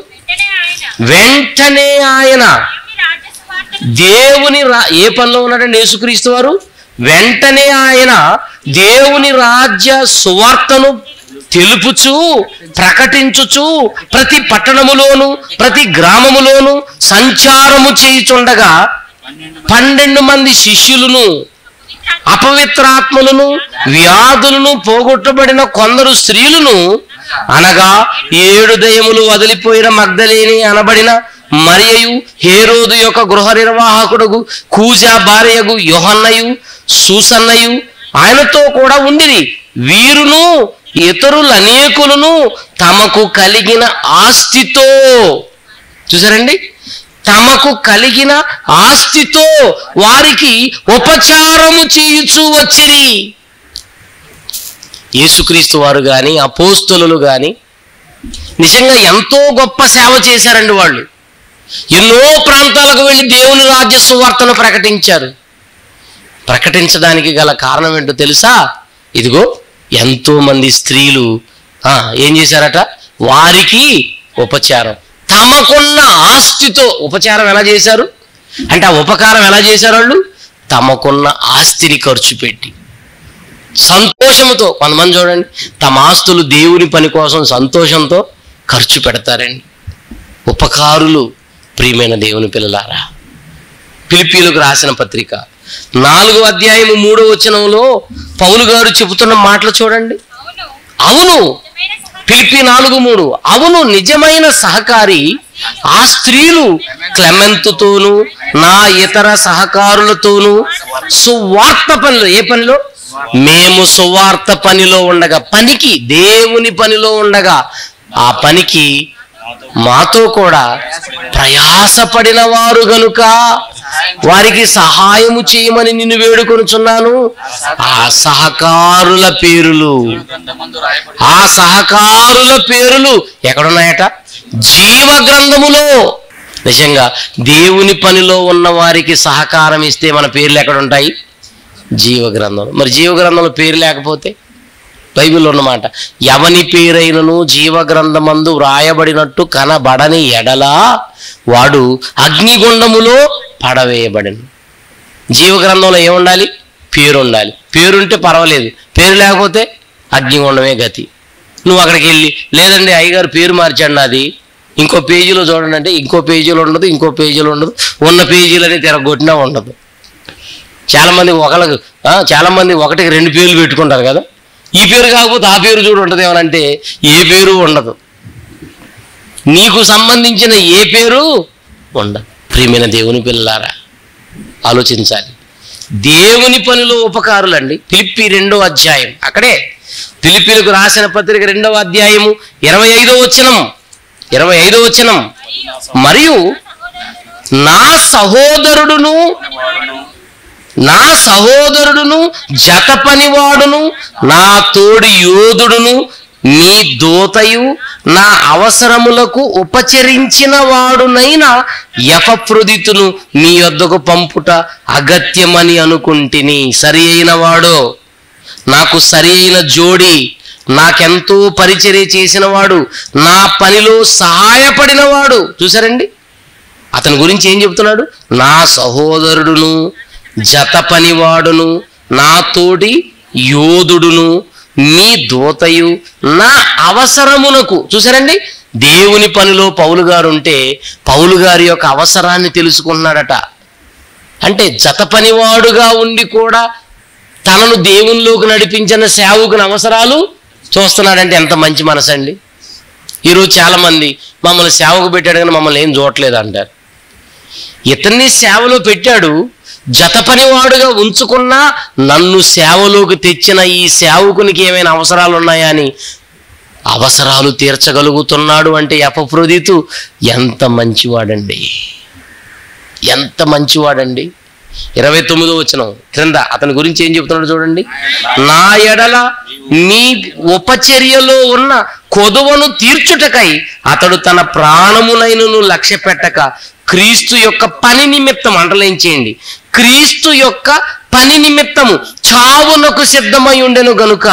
వెంటనే ఆయన దేవుని రా ఏ పనిలో ఉన్నాడండి యేసుక్రీస్తు వారు? వెంటనే ఆయన దేవుని రాజ్య సువార్తను తెలుపుచు ప్రకటించుచు ప్రతి పట్టణములోను ప్రతి గ్రామములోను సంచారము చేయుచుండగా పన్నెండు మంది శిష్యులను, అపవిత్రాత్మలను, వ్యాధులను పోగొట్టబడిన కొందరు స్త్రీలను, అనగా ఏడు దయ్యములు వదిలిపోయిన మగ్దలేని అనబడిన మరియయు, హేరోదు యొక్క గృహ నిర్వాహకుడుగు కూజా భార్యగు యోహన్నయు, సూసన్నయు ఆయనతో కూడా ఉండిరి. వీరును ఇతరులు అనేకులను తమకు కలిగిన ఆస్తితో, చూసారండి, తమకు కలిగిన ఆస్తితో వారికి ఉపచారము చేయుచూ వచ్చిరి. యేసుక్రీస్తు వారు కానీ అపోస్తలులు కానీ నిజంగా ఎంతో గొప్ప సేవ చేశారండి. వాళ్ళు ఎన్నో ప్రాంతాలకు వెళ్ళి దేవుని రాజ్య సువార్తను ప్రకటించారు. ప్రకటించడానికి గల కారణం ఏంటో తెలుసా? ఇదిగో ఎంతో మంది స్త్రీలు ఏం చేశారట? వారికి ఉపచారం, తమకున్న ఆస్తితో ఉపచారం ఎలా చేశారు అంటే, ఆ ఉపకారం ఎలా చేశారు? వాళ్ళు తమకున్న ఆస్తిని ఖర్చు పెట్టి సంతోషంతో. కొంతమంది చూడండి తమ ఆస్తులు దేవుని పని కోసం సంతోషంతో ఖర్చు పెడతారండి. ఉపకారులు. ప్రియమైన దేవుని పిల్లలారా, ఫిలిప్పీయులకు రాసిన పత్రిక నాలుగో అధ్యాయము మూడో వచనంలో పౌలు గారు చెబుతున్న మాటలు చూడండి. అవును, ఫిలిప్పీ నాలుగు మూడు, అవును నిజమైన సహకారి ఆ స్త్రీలు క్లెమెంతుతోను నా ఇతర సహకారులతోనూ సువార్త పనిలో, ఏ పనిలో? మేము సువార్త పనిలో ఉండగా, పనికి దేవుని పనిలో ఉండగా ఆ పనికి మాతో కూడా ప్రయాసపడిన వారు గనుక వారికి సహాయము చేయమని నిన్ను వేడుకొనుచున్నాను. ఆ సహకారుల పేరులు, ఆ సహకారుల పేరులు ఎక్కడున్నాయట? జీవ గ్రంథములో. నిజంగా దేవుని పనిలో ఉన్న వారికి సహకారం ఇస్తే మన పేర్లు ఎక్కడుంటాయి? జీవ గ్రంథం. మరి జీవ గ్రంథంలో పేరు లేకపోతే? బైబిల్లో ఉన్నమాట, ఎవని పేరైనను జీవగ్రంథమందు వ్రాయబడినట్టు కనబడని ఎడలా వాడు అగ్నిగుండములో పడవేయబడను. జీవగ్రంథంలో ఏముండాలి? పేరు ఉండాలి. పేరుంటే పర్వాలేదు, పేరు లేకపోతే అగ్నిగుండమే గతి. నువ్వు అక్కడికి వెళ్ళి, లేదండి అయ్యగారు పేరు మార్చండి అది ఇంకో పేజీలో చూడండి అంటే ఇంకో పేజీలో ఉండదు, ఇంకో పేజీలో ఉండదు, ఉన్న పేజీలని తిరగొట్టినా ఉండదు. చాలామంది ఒకళ్ళకు చాలామంది ఒకటికి రెండు పేర్లు పెట్టుకుంటారు కదా, ఈ పేరు కాకపోతే ఆ పేరు చూడు ఉంటుంది ఏమనంటే ఏ పేరు ఉండదు. నీకు సంబంధించిన ఏ పేరు ఉండదు. ప్రియమైన దేవుని పిల్లలారా ఆలోచించాలి. దేవుని పనిలో ఉపకారులండి. ఫిలిప్పి రెండో అధ్యాయం, అక్కడే ఫిలిప్పీలకు రాసిన పత్రిక రెండవ అధ్యాయము ఇరవై ఐదో వచనం ఇరవై ఐదో వచనం మరియు నా సహోదరుడును నా సహోదరుడును జత పనివాడును నా తోడి యోధుడును మీ దూతయు నా అవసరములకు ఉపచరించిన వాడునైన ఎపఫ్రొదితును మీ యొద్దకు పంపుట అగత్యమని అనుకుంటిని. సరి అయిన వాడు, నాకు సరి అయిన జోడి, నాకెంతో పరిచర్య చేసిన వాడు, నా పనిలో సహాయపడిన వాడు. చూసారండి అతని గురించి ఏం చెప్తున్నాడు? నా సహోదరుడును జత పనివాడును నా తోటి యోధుడును మీ దూతయు నా అవసరమునకు. చూసారండి దేవుని పనిలో పౌలు గారు ఉంటే పౌలు గారి యొక్క అవసరాన్ని తెలుసుకున్నాడట. అంటే జత పనివాడుగా ఉండి కూడా తనను దేవునిలోకి నడిపించిన సేవకుని అవసరాలు చూస్తున్నాడంటే ఎంత మంచి మనసు అండి. ఈరోజు చాలామంది మమ్మల్ని సేవకు పెట్టాడు కానీ మమ్మల్ని ఏం చూడట్లేదు అంటారు. ఇతన్ని సేవలో పెట్టాడు, జత పనివాడుగా ఉంచుకున్నా నన్ను సేవలోకి తెచ్చిన ఈ సేవకునికి ఏమైనా అవసరాలు ఉన్నాయా అని అవసరాలు తీర్చగలుగుతున్నాడు అంటే ఎపఫ్రొదితు ఎంత మంచివాడండి, ఎంత మంచివాడండి. ఇరవై తొమ్మిదో వచనం క్రింద అతని గురించి ఏం చెప్తున్నాడు చూడండి. నా ఎడల నీ ఉపచర్యలో ఉన్న కొదువను తీర్చుటకై అతడు తన ప్రాణమునైనను లక్ష్య పెట్టక క్రీస్తు యొక్క పని నిమిత్తం, అండర్లైన్ చేయండి, క్రీస్తు యొక్క పని నిమిత్తము చావునకు సిద్ధమై ఉండెను గనుక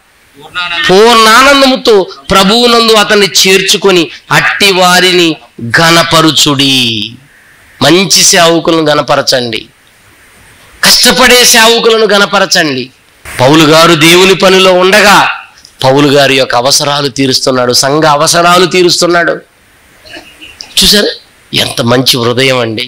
పూర్ణానందముతో ప్రభువునందు అతన్ని చేర్చుకొని అట్టి వారిని ఘనపరుచుడి. మంచి సేవకులను ఘనపరచండి, కష్టపడే సేవకులను ఘనపరచండి. పౌలు గారు దేవుని పనిలో ఉండగా పౌలు గారి యొక్క అవసరాలు తీరుస్తున్నాడు, సంఘ అవసరాలు తీరుస్తున్నాడు. చూసారా ఎంత మంచి హృదయం అండి.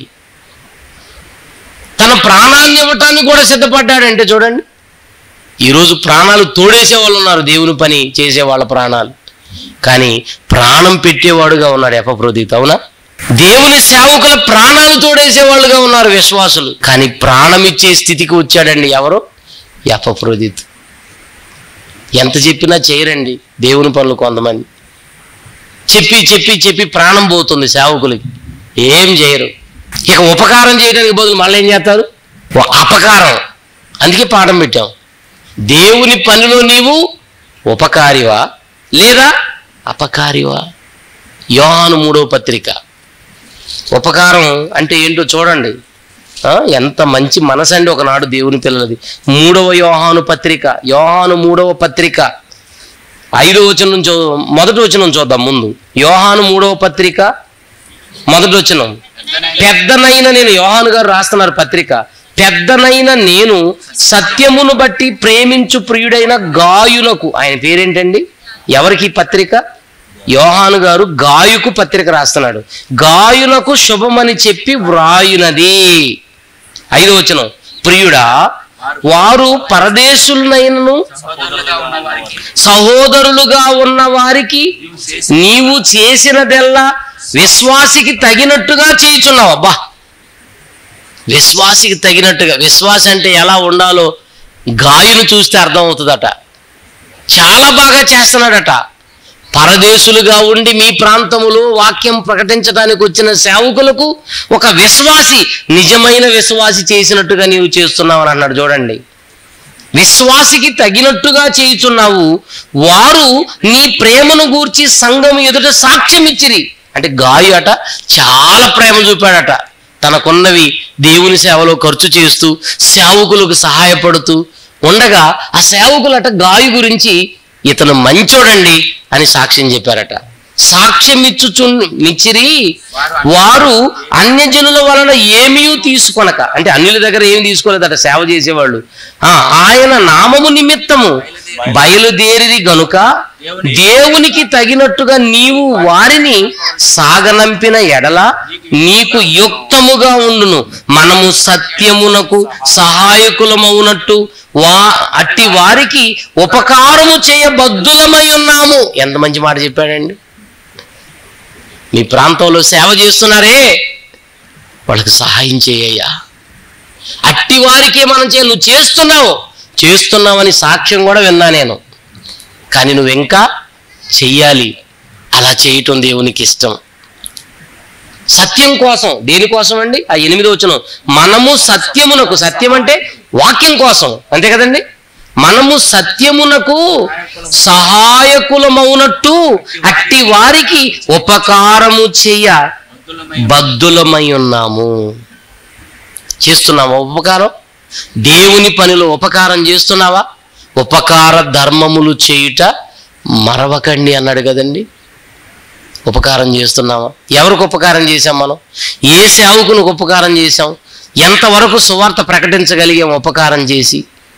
తన ప్రాణాన్ని ఇవ్వటానికి కూడా సిద్ధపడ్డాడంటే చూడండి. ఈరోజు ప్రాణాలు తోడేసే వాళ్ళు ఉన్నారు, దేవుని పని చేసే వాళ్ళ ప్రాణాలు, కానీ ప్రాణం పెట్టేవాడుగా ఉన్నాడు ఎపఫ్రొదితు. అవునా? దేవుని సేవకుల ప్రాణాలు తోడేసే వాళ్ళుగా ఉన్నారు విశ్వాసులు, కానీ ప్రాణం ఇచ్చే స్థితికి వచ్చాడండి ఎవరు? ఎపఫ్రొదితు. ఎంత చెప్పినా చేయరండి దేవుని పనులు. కొంతమంది చెప్పి చెప్పి చెప్పి ప్రాణం పోతుంది సేవకులకి, ఏం చేయరు. ఇక ఉపకారం చేయడానికి బదులు మళ్ళీ ఏం చేస్తారు? అపకారం. అందుకే పాఠం పెట్టాం, దేవుని పనిలో నీవు ఉపకారివా లేదా అపకారివా? యోహాను మూడవ పత్రిక. ఉపకారం అంటే ఏంటో చూడండి, ఎంత మంచి మనసు అండి ఒకనాడు దేవుని పిల్లలది. మూడవ యోహాను పత్రిక, యోహాను మూడవ పత్రిక ఐదో వచనం నుంచి మొదటి వచనం చూద్దాం ముందు. యోహాను మూడవ పత్రిక మొదటి వచనం. పెద్దనైన నేను, యోహాను గారు రాస్తున్నారు పత్రిక, పెద్దనైన నేను సత్యమును బట్టి ప్రేమించు ప్రియుడైన గాయులకు. ఆయన పేరేంటండి? ఎవరికి పత్రిక? యోహాను గారు గాయుకు పత్రిక రాస్తున్నాడు. గాయులకు శుభమని చెప్పి వ్రాయునది. ఐదో వచనం, ప్రియుడా వారు పరదేశులనైనను సహోదరులుగా ఉన్న వారికి నీవు చేసినదెల్లా విశ్వాసికి తగినట్టుగా చేయుచున్నావు. అబ్బా, విశ్వాసికి తగినట్టుగా. విశ్వాస అంటే ఎలా ఉండాలో గాయును చూస్తే అర్థమవుతుందట. చాలా బాగా చేస్తున్నాడట. పరదేశులుగా ఉండి మీ ప్రాంతములో వాక్యం ప్రకటించడానికి వచ్చిన సేవకులకు ఒక విశ్వాసి, నిజమైన విశ్వాసి చేసినట్టుగా నీవు చేస్తున్నావు అని అన్నాడు. చూడండి, విశ్వాసికి తగినట్టుగా చేయుచున్నావు. వారు నీ ప్రేమను గూర్చి సంఘం ఎదుట సాక్ష్యం ఇచ్చిరి. అంటే గాయు అట చాలా ప్రేమ చూపాడట. తనకున్నవి దేవుని సేవలో ఖర్చు చేస్తూ సేవకులకు సహాయపడుతూ ఉండగా ఆ సేవకులట గాయు గురించి ఇతను మంచోడండి అని సాక్ష్యం చెప్పారట. సాక్ష్యం ఇచ్చుచు నిచ్చిరి. వారు అన్యజనుల వలన ఏమీ తీసుకొనక, అంటే అన్యుల దగ్గర ఏమి తీసుకోలేదట సేవ చేసేవాళ్ళు, ఆయన నామము నిమిత్తము బయలుదేరిరి గనుక దేవునికి తగినట్టుగా నీవు వారిని సాగనంపిన ఎడల నీకు యుక్తముగా ఉండును. మనము సత్యమునకు సహాయకులమవునట్టు వా అట్టి వారికి ఉపకారము చేయబద్ధులమై ఉన్నాము. ఎంత మంచి మాట చెప్పాడండి. మీ ప్రాంతంలో సేవ చేస్తున్నారే, వాళ్ళకి సహాయం చేయయ్యా. అట్టి వారికే మనం చేయ నువ్వు చేస్తున్నావు చేస్తున్నావని సాక్ష్యం కూడా విన్నా నేను. కానీ నువ్వు ఇంకా చెయ్యాలి. అలా చేయటం దేవునికి ఇష్టం. సత్యం కోసం. దేనికోసం అండి? ఆ ఎనిమిది వచనం, మనము సత్యమునకు, సత్యం అంటే వాక్యం కోసం, అంతే కదండి. మనము సత్యమునకు సహాయకులమవునట్టు అట్టి వారికి ఉపకారము చెయ్య బద్ధులమై ఉన్నాము. చేస్తున్నావా ఉపకారం? దేవుని పనిలో ఉపకారం చేస్తున్నావా? ఉపకార ధర్మములు చేయుట మరవకండి అన్నాడు కదండి. ఉపకారం చేస్తున్నావా? ఎవరికి ఉపకారం చేశాం మనం? ఏ సేవకునికి ఉపకారం చేశాం? ఎంతవరకు సువార్త ప్రకటించగలిగాం ఉపకారం చేసి?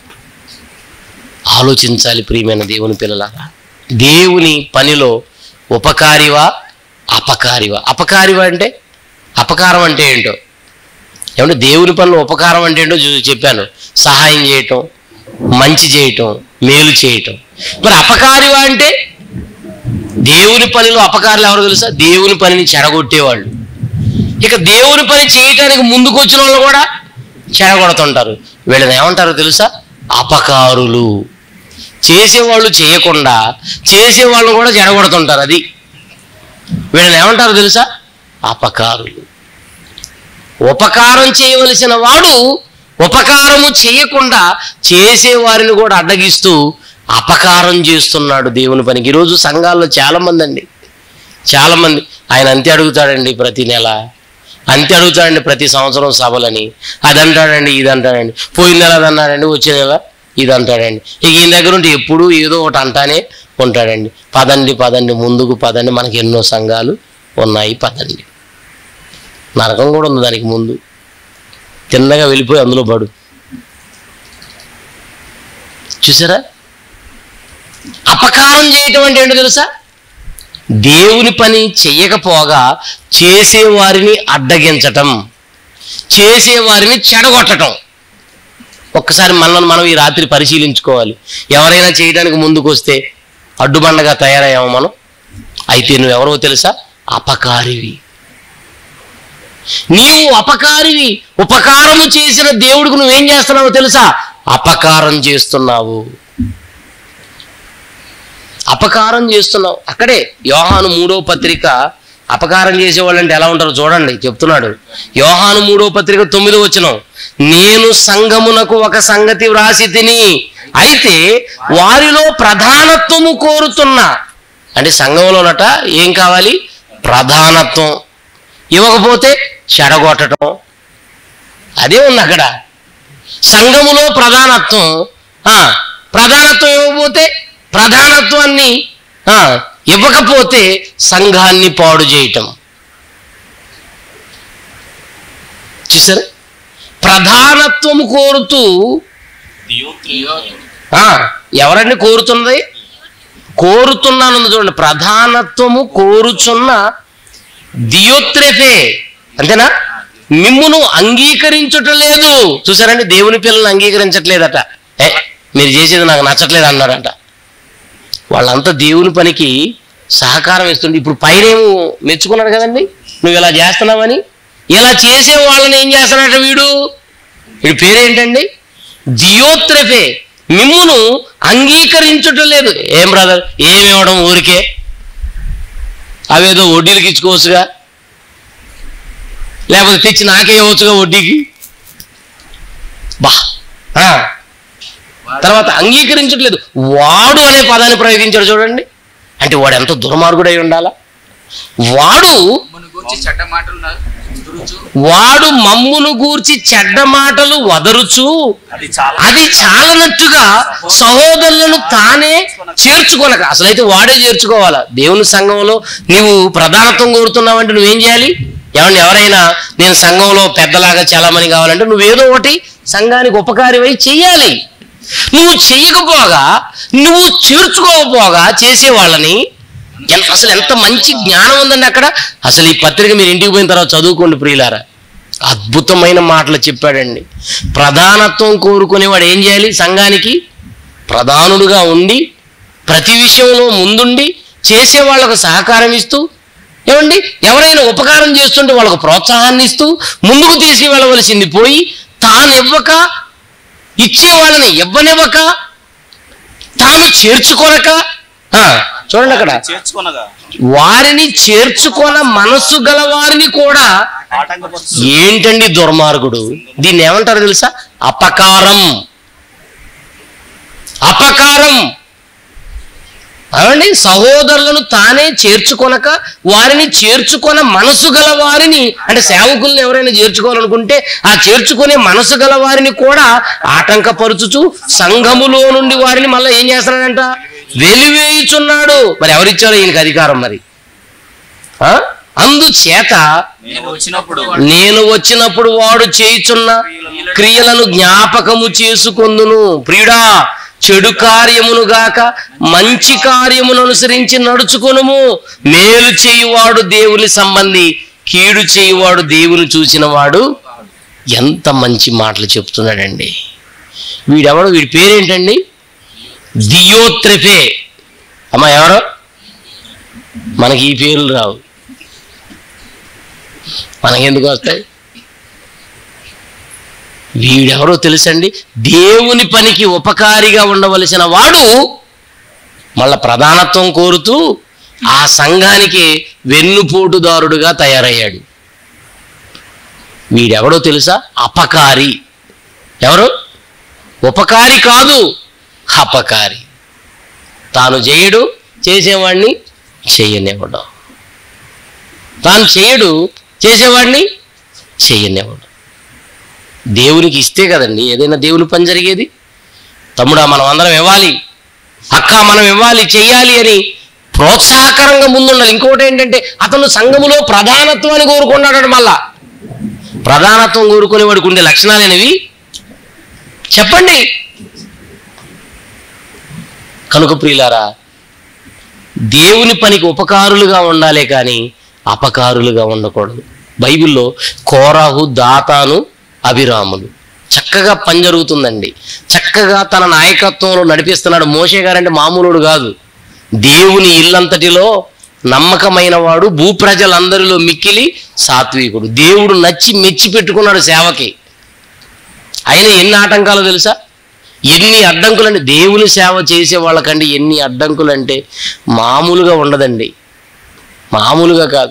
ఆలోచించాలి ప్రియమైన దేవుని పిల్లలారా. దేవుని పనిలో ఉపకారివా అపకారివా? అపకారివా అంటే అపకారం అంటే ఏంటో ఏమంటే, దేవుని పనిలో ఉపకారం అంటే ఏంటో చెప్పాను. సహాయం చేయటం, మంచి చేయటం, మేలు చేయటం. మరి అపకారివా అంటే దేవుని పనిలో అపకారులు ఎవరు తెలుసా? దేవుని పనిని చెడగొట్టేవాళ్ళు. ఇక దేవుని పని చేయటానికి ముందుకు వచ్చిన వాళ్ళు కూడా చెడగొడుతుంటారు. వీళ్ళని ఏమంటారో తెలుసా? అపకారులు. చేసేవాళ్ళు చేయకుండా చేసేవాళ్ళు కూడా చెడగొడుతుంటారు. అది వీళ్ళని ఏమంటారో తెలుసా? అపకారులు. ఉపకారం చేయవలసిన వాడు ఉపకారము చేయకుండా చేసేవారిని కూడా అడ్డగిస్తూ అపకారం చేస్తున్నాడు దేవుని పనికి. ఈరోజు సంఘాల్లో చాలామంది అండి, చాలామంది ఆయన అంతే అడుగుతాడండి ప్రతి నెల, అంతే అడుగుతాడండి ప్రతి సంవత్సరం సభలని. అది అంటాడండి, ఇది అంటాడండి. పోయిన నెల అది అన్నాడండి, వచ్చే నెల ఇది అంటాడండి. ఇక ఈయన దగ్గర ఉంటే ఎప్పుడూ ఏదో ఒకటి అంటానే ఉంటాడండి. పదండి పదండి ముందుకు పదండి, మనకి ఎన్నో సంఘాలు ఉన్నాయి, పదండి. నరకం కూడా ఉంది దానికి ముందు. తిన్నగా వెళ్ళిపోయి అందులో పడు. చూసారా? అపకారం చేయటం అంటే ఏంటో తెలుసా? దేవుని పని చెయ్యకపోగా చేసేవారిని అడ్డగించటం, చేసేవారిని చెడగొట్టడం. ఒక్కసారి మనల్ని మనం ఈ రాత్రి పరిశీలించుకోవాలి. ఎవరైనా చేయడానికి ముందుకు వస్తే అడ్డుబండగా తయారయ్యామో మనం. అయితే నువ్వెవరో తెలుసా? అపకారివి. నీవు అపకారివి. ఉపకారము చేసిన దేవుడికి నువ్వేం చేస్తున్నావో తెలుసా? అపకారం చేస్తున్నావు. అపకారం చేస్తున్నావు. అక్కడే యోహాను మూడో పత్రిక అపకారం చేసేవాళ్ళంటే ఎలా ఉంటారో చూడండి, చెప్తున్నాడు. యోహాను మూడో పత్రిక తొమ్మిదో వచనం, నేను సంఘమునకు ఒక సంగతి వ్రాసి తిని, అయితే వారిలో ప్రధానత్వము కోరుతున్నా. అంటే సంఘంలోనట ఏం కావాలి? ప్రధానత్వం. ఇవ్వకపోతే చెడగొట్టడం. అదే ఉంది అక్కడ. సంఘములో ప్రధానత్వం, ప్రధానత్వం ఇవ్వకపోతే, ప్రధానత్వాన్ని ఇవ్వకపోతే సంఘాన్ని పాడు చేయటం. చూసారా? ప్రధానత్వము కోరుతూ, ఎవరన్నీ కోరుతున్నది? కోరుతున్నాను చూడండి. ప్రధానత్వము కోరుచున్న దియోత్రెఫే, అంతేనా? మిమ్మును అంగీకరించటం లేదు. చూసారండి, దేవుని పిల్లల్ని అంగీకరించట్లేదట. ఏ మీరు చేసేది నాకు నచ్చట్లేదు అన్నారట. వాళ్ళంతా దేవుని పనికి సహకారం ఇస్తుంది. ఇప్పుడు పైనేమో మెచ్చుకున్నాడు కదండి, నువ్వు ఇలా చేస్తున్నావని. ఇలా చేసే వాళ్ళని ఏం చేస్తున్నాడట వీడు? వీడి పేరేంటండి? దియోత్రెఫే. మిమ్మును అంగీకరించటం లేదు. ఏం బ్రదర్, ఏమివ్వడం ఊరికే? అవేదో వడ్డీలకి ఇచ్చుకోవచ్చుగా, లేకపోతే తెచ్చి నాకే ఇవ్వచ్చుగా వడ్డీకి. బా తర్వాత అంగీకరించట్లేదు. వాడు అనే పదాన్ని ప్రయోగించాడు చూడండి. అంటే వాడు ఎంత దుర్మార్గుడై ఉండాలా? వాడు వాడు మమ్మును గూర్చి చెడ్డ మాటలు వదరుచు అది చాలనట్టుగా సహోదరులను తానే చేర్చుకోనక. అసలైతే వాడే చేర్చుకోవాలా. దేవుని సంఘంలో నీవు ప్రధానత్వం కోరుతున్నావంటే నువ్వేం చేయాలి? ఏమంటే ఎవరైనా నేను సంఘంలో పెద్దలాగా చలామణి కావాలంటే నువ్వేదో ఒకటి సంఘానికి ఉపకారివై చెయ్యాలి. నువ్వు చెయ్యకపోగా, నువ్వు చేర్చుకోకపోగా చేసేవాళ్ళని ఎంత అసలు ఎంత మంచి జ్ఞానం ఉందండి అక్కడ. అసలు ఈ పత్రిక మీరు ఇంటికి పోయిన తర్వాత చదువుకోండి ప్రియులారా. అద్భుతమైన మాటలు చెప్పాడండి. ప్రధానత్వం కోరుకునేవాడు ఏం చేయాలి? సంఘానికి ప్రధానుడుగా ఉండి ప్రతి విషయంలో ముందుండి చేసే వాళ్ళకు సహకారం ఇస్తూ, ఏమండి ఎవరైనా ఉపకారం చేస్తుంటే వాళ్ళకు ప్రోత్సాహాన్ని ఇస్తూ ముందుకు తీసుకువెళ్ళవలసింది పోయి తాను ఇవ్వక, ఇచ్చే వాళ్ళని ఇవ్వనివ్వక, తాను చేర్చుకొనక, చూడండి అక్కడ చేర్చుకొనగా వారిని చేర్చుకొన మనస్సు గల వారిని కూడా ఆటంకపరుచు. ఏంటండి దుర్మార్గుడు? దీన్ని ఏమంటారు తెలుసా? అపకారం. అపకారం అవండి. సహోదరులను తానే చేర్చుకొనక వారిని చేర్చుకొన మనసు గల వారిని, అంటే సేవకులను ఎవరైనా చేర్చుకోవాలనుకుంటే ఆ చేర్చుకునే మనసు గల వారిని కూడా ఆటంకపరుచుచు సంఘములో నుండి వారిని మళ్ళీ ఏం చేస్తున్నాడంట? వెలివేయుచున్నాడు. మరి ఎవరిచ్చారో ఈయనకి అధికారం? మరి ఆ అందుచేత నేను వచ్చినప్పుడు నేను వచ్చినప్పుడు వాడు చేయుచున్న క్రియలను జ్ఞాపకము చేసుకొందును. ప్రియుడా, చెడు కార్యమును గాక మంచి కార్యమును అనుసరించి నడుచుకొనుము. మేలు చేయువాడు దేవుని సంబంధి, కీడు చేయువాడు దేవుని చూసిన వాడు. ఎంత మంచి మాటలు చెప్తున్నాడండి. వీడెవడో, వీడి పేరేంటండి? దియోత్రెఫే. అమ్మా ఎవరో? మనకి ఈ పేర్లు రావు, మనకెందుకు వస్తాయి? వీడెవరో తెలుసండి? దేవుని పనికి ఉపకారిగా ఉండవలసిన వాడు మళ్ళా ప్రధానత్వం కోరుతూ ఆ సంఘానికి వెన్నుపోటుదారుడుగా తయారయ్యాడు. వీడెవడో తెలుసా? అపకారి. ఎవరు? ఉపకారి కాదు, అపకారి. తాను చేయడు, చేసేవాడిని చెయ్యనివ్వడు. తాను చేయడు, చేసేవాడిని చెయ్యనివ్వడు. దేవునికి ఇస్తే కదండి ఏదైనా దేవుని పని జరిగేది. తమ్ముడా మనం అందరం ఇవ్వాలి, అక్క మనం ఇవ్వాలి, చెయ్యాలి అని ప్రోత్సాహకరంగా ముందుండాలి. ఇంకోటి ఏంటంటే అతను సంఘములో ప్రధానత్వాన్ని కోరుకున్నాడు. మళ్ళా ప్రధానత్వం కోరుకునే వాడికి ఉండే లక్షణాలేనివి చెప్పండి. కనుక ప్రియులారా, దేవుని పనికి ఉపకారులుగా ఉండాలే కానీ అపకారులుగా ఉండకూడదు. బైబిల్లో కోరాహు, దాతాను, అభిరాములు చక్కగా పని జరుగుతుందండి. చక్కగా తన నాయకత్వంలో నడిపిస్తున్నాడు. మోషే గారంటే మామూలుడు కాదు. దేవుని ఇల్లంతటిలో నమ్మకమైన వాడు, భూప్రజలందరిలో మిక్కిలి సాత్వికుడు. దేవుడు నచ్చి మెచ్చి పెట్టుకున్నాడు సేవకి. అయినా ఎన్ని ఆటంకాలు తెలుసా? ఎన్ని అడ్డంకులండి. దేవుని సేవ చేసే వాళ్ళకంటే ఎన్ని అడ్డంకులు అంటే మామూలుగా ఉండదండి, మామూలుగా కాదు.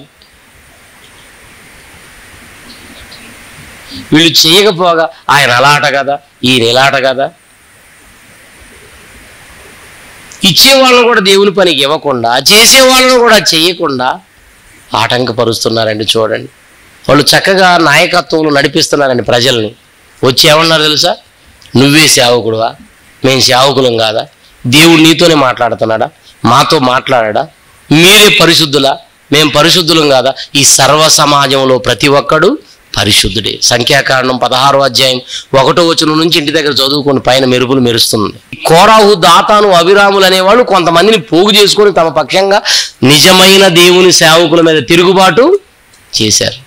వీళ్ళు చేయకపోగా ఆయన అలాట కదా, ఈయన ఇలాట కదా. ఇచ్చేవాళ్ళను కూడా దేవుని పనికి ఇవ్వకుండా, చేసేవాళ్ళను కూడా చేయకుండా ఆటంకపరుస్తున్నారండి. చూడండి, వాళ్ళు చక్కగా నాయకత్వంలో నడిపిస్తున్నారండి ప్రజల్ని. వచ్చి ఏమన్నారు తెలుసా? నువ్వే సేవకుడువా? మేము సేవకులం కాదా? దేవుడు నీతోనే మాట్లాడుతున్నాడా? మాతో మాట్లాడా? మీరే పరిశుద్ధులా? మేము పరిశుద్ధులం కాదా? ఈ సర్వ సమాజంలో ప్రతి ఒక్కడు పరిశుద్ధుడే. సంఖ్యాకాండం పదహారో అధ్యాయం ఒకటో వచనం నుంచి ఇంటి దగ్గర చదువుకొని పైన మెరుపులు మెరుస్తుంది. కోరాహు, దాతాను, అభిరాములు అనేవాళ్ళు కొంతమందిని పోగు చేసుకొని తమ పక్షంగా నిజమైన దేవుని సేవకుల మీద తిరుగుబాటు చేశారు.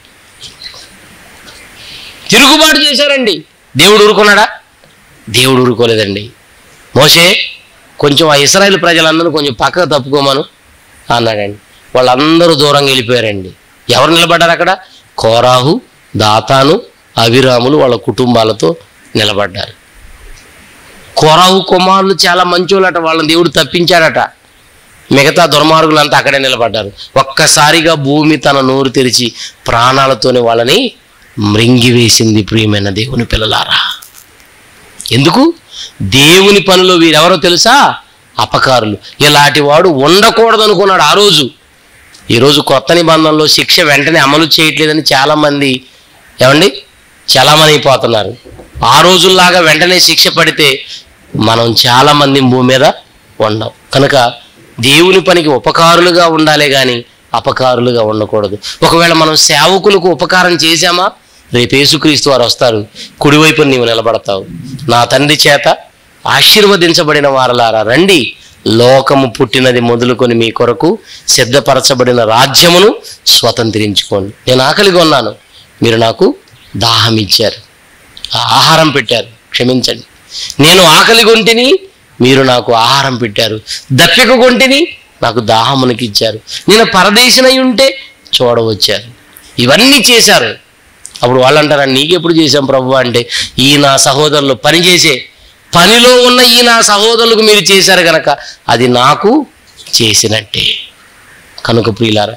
తిరుగుబాటు చేశారండి. దేవుడు ఊరుకున్నాడా? దేవుడు ఊరుకోలేదండి. మోషే కొంచెం ఆ ఇశ్రాయేలు ప్రజలందరూ కొంచెం పక్కకు తప్పుకోమను అన్నాడండి. వాళ్ళందరూ దూరంగా వెళ్ళిపోయారండి. ఎవరు నిలబడ్డారు అక్కడ? కోరాహు, దాతాను, అభిరాములు వాళ్ళ కుటుంబాలతో నిలబడ్డారు. కోరాహు కుమారులు చాలా మంచోళ్ళట, వాళ్ళని దేవుడు తప్పించాడట. మిగతా దుర్మార్గులంతా అక్కడే నిలబడ్డారు. ఒక్కసారిగా భూమి తన నోరు తెరిచి ప్రాణాలతోనే వాళ్ళని మృంగివేసింది. ప్రియమైన దేవుని పిల్లలారా, ఎందుకు? దేవుని పనిలో వీరెవరో తెలుసా? అపకారులు. ఇలాంటి వాడు ఉండకూడదు అనుకున్నాడు ఆ రోజు. ఈరోజు కొత్త నిబంధనలో శిక్ష వెంటనే అమలు చేయట్లేదని చాలామంది ఏమండి చాలామంది అయిపోతున్నారు. ఆ రోజుల్లాగా వెంటనే శిక్ష పడితే మనం చాలామంది భూమి మీద ఉండం. కనుక దేవుని పనికి ఉపకారులుగా ఉండాలే కానీ అపకారులుగా ఉండకూడదు. ఒకవేళ మనం సేవకులకు ఉపకారం చేశామా, రేపు యేసుక్రీస్తు వారు వస్తారు, కుడివైపున నీవు నిలబడతావు. నా తండ్రి చేత ఆశీర్వదించబడిన వారలారా రండి, లోకము పుట్టినది మొదలుకొని మీ కొరకు సిద్ధపరచబడిన రాజ్యమును స్వతంత్రించుకోండి. నేను ఆకలిగా ఉన్నాను, మీరు నాకు దాహం ఇచ్చారు, ఆహారం పెట్టారు, క్షమించండి. నేను ఆకలి కొంటిని, మీరు నాకు ఆహారం పెట్టారు. దప్పిక కొంటిని, నాకు దాహమునికి ఇచ్చారు. నేను పరదేశినై ఉంటే చూడవచ్చారు. ఇవన్నీ చేశారు. అప్పుడు వాళ్ళు అంటారా, నీకెప్పుడు చేశాం ప్రభు అంటే, ఈ నా సహోదరులు పనిచేసే పనిలో ఉన్న ఈ నా సహోదరులకు మీరు చేశారు కనుక అది నాకు చేసినట్టే. కనుక ప్రియులారా,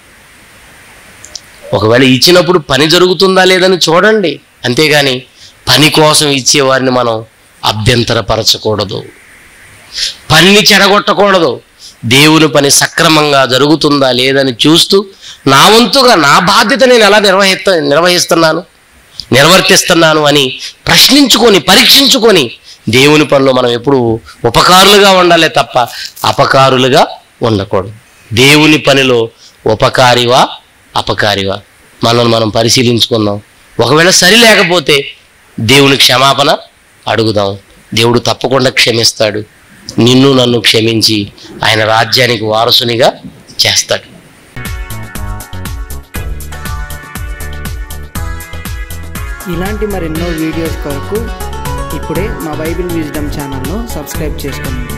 ఒకవేళ ఇచ్చినప్పుడు పని జరుగుతుందా లేదని చూడండి, అంతేగాని పని కోసం ఇచ్చేవారిని మనం అభ్యంతరపరచకూడదు, పనిని చెడగొట్టకూడదు. దేవుని పని సక్రమంగా జరుగుతుందా లేదని చూస్తూ నా వంతుగా నా బాధ్యత నేను ఎలా నిర్వహిస్త నిర్వహిస్తున్నాను నిర్వర్తిస్తున్నాను అని ప్రశ్నించుకొని పరీక్షించుకొని దేవుని పనిలో మనం ఎప్పుడు ఉపకారులుగా ఉండాలి తప్ప అపకారులుగా ఉండకూడదు. దేవుని పనిలో ఉపకారివా అపకారివా మనల్ని మనం పరిశీలించుకుందాం. ఒకవేళ సరి లేకపోతే దేవుని క్షమాపణ అడుగుదాం. దేవుడు తప్పకుండా క్షమిస్తాడు. నిన్ను నన్ను క్షమించి ఆయన రాజ్యానికి వారసునిగా చేస్తాడు. ఇలాంటి మరెన్నో వీడియోస్ కొరకు ఇప్పుడే మా బైబిల్ విజ్డమ్ ఛానల్ను సబ్స్క్రైబ్ చేసుకోండి.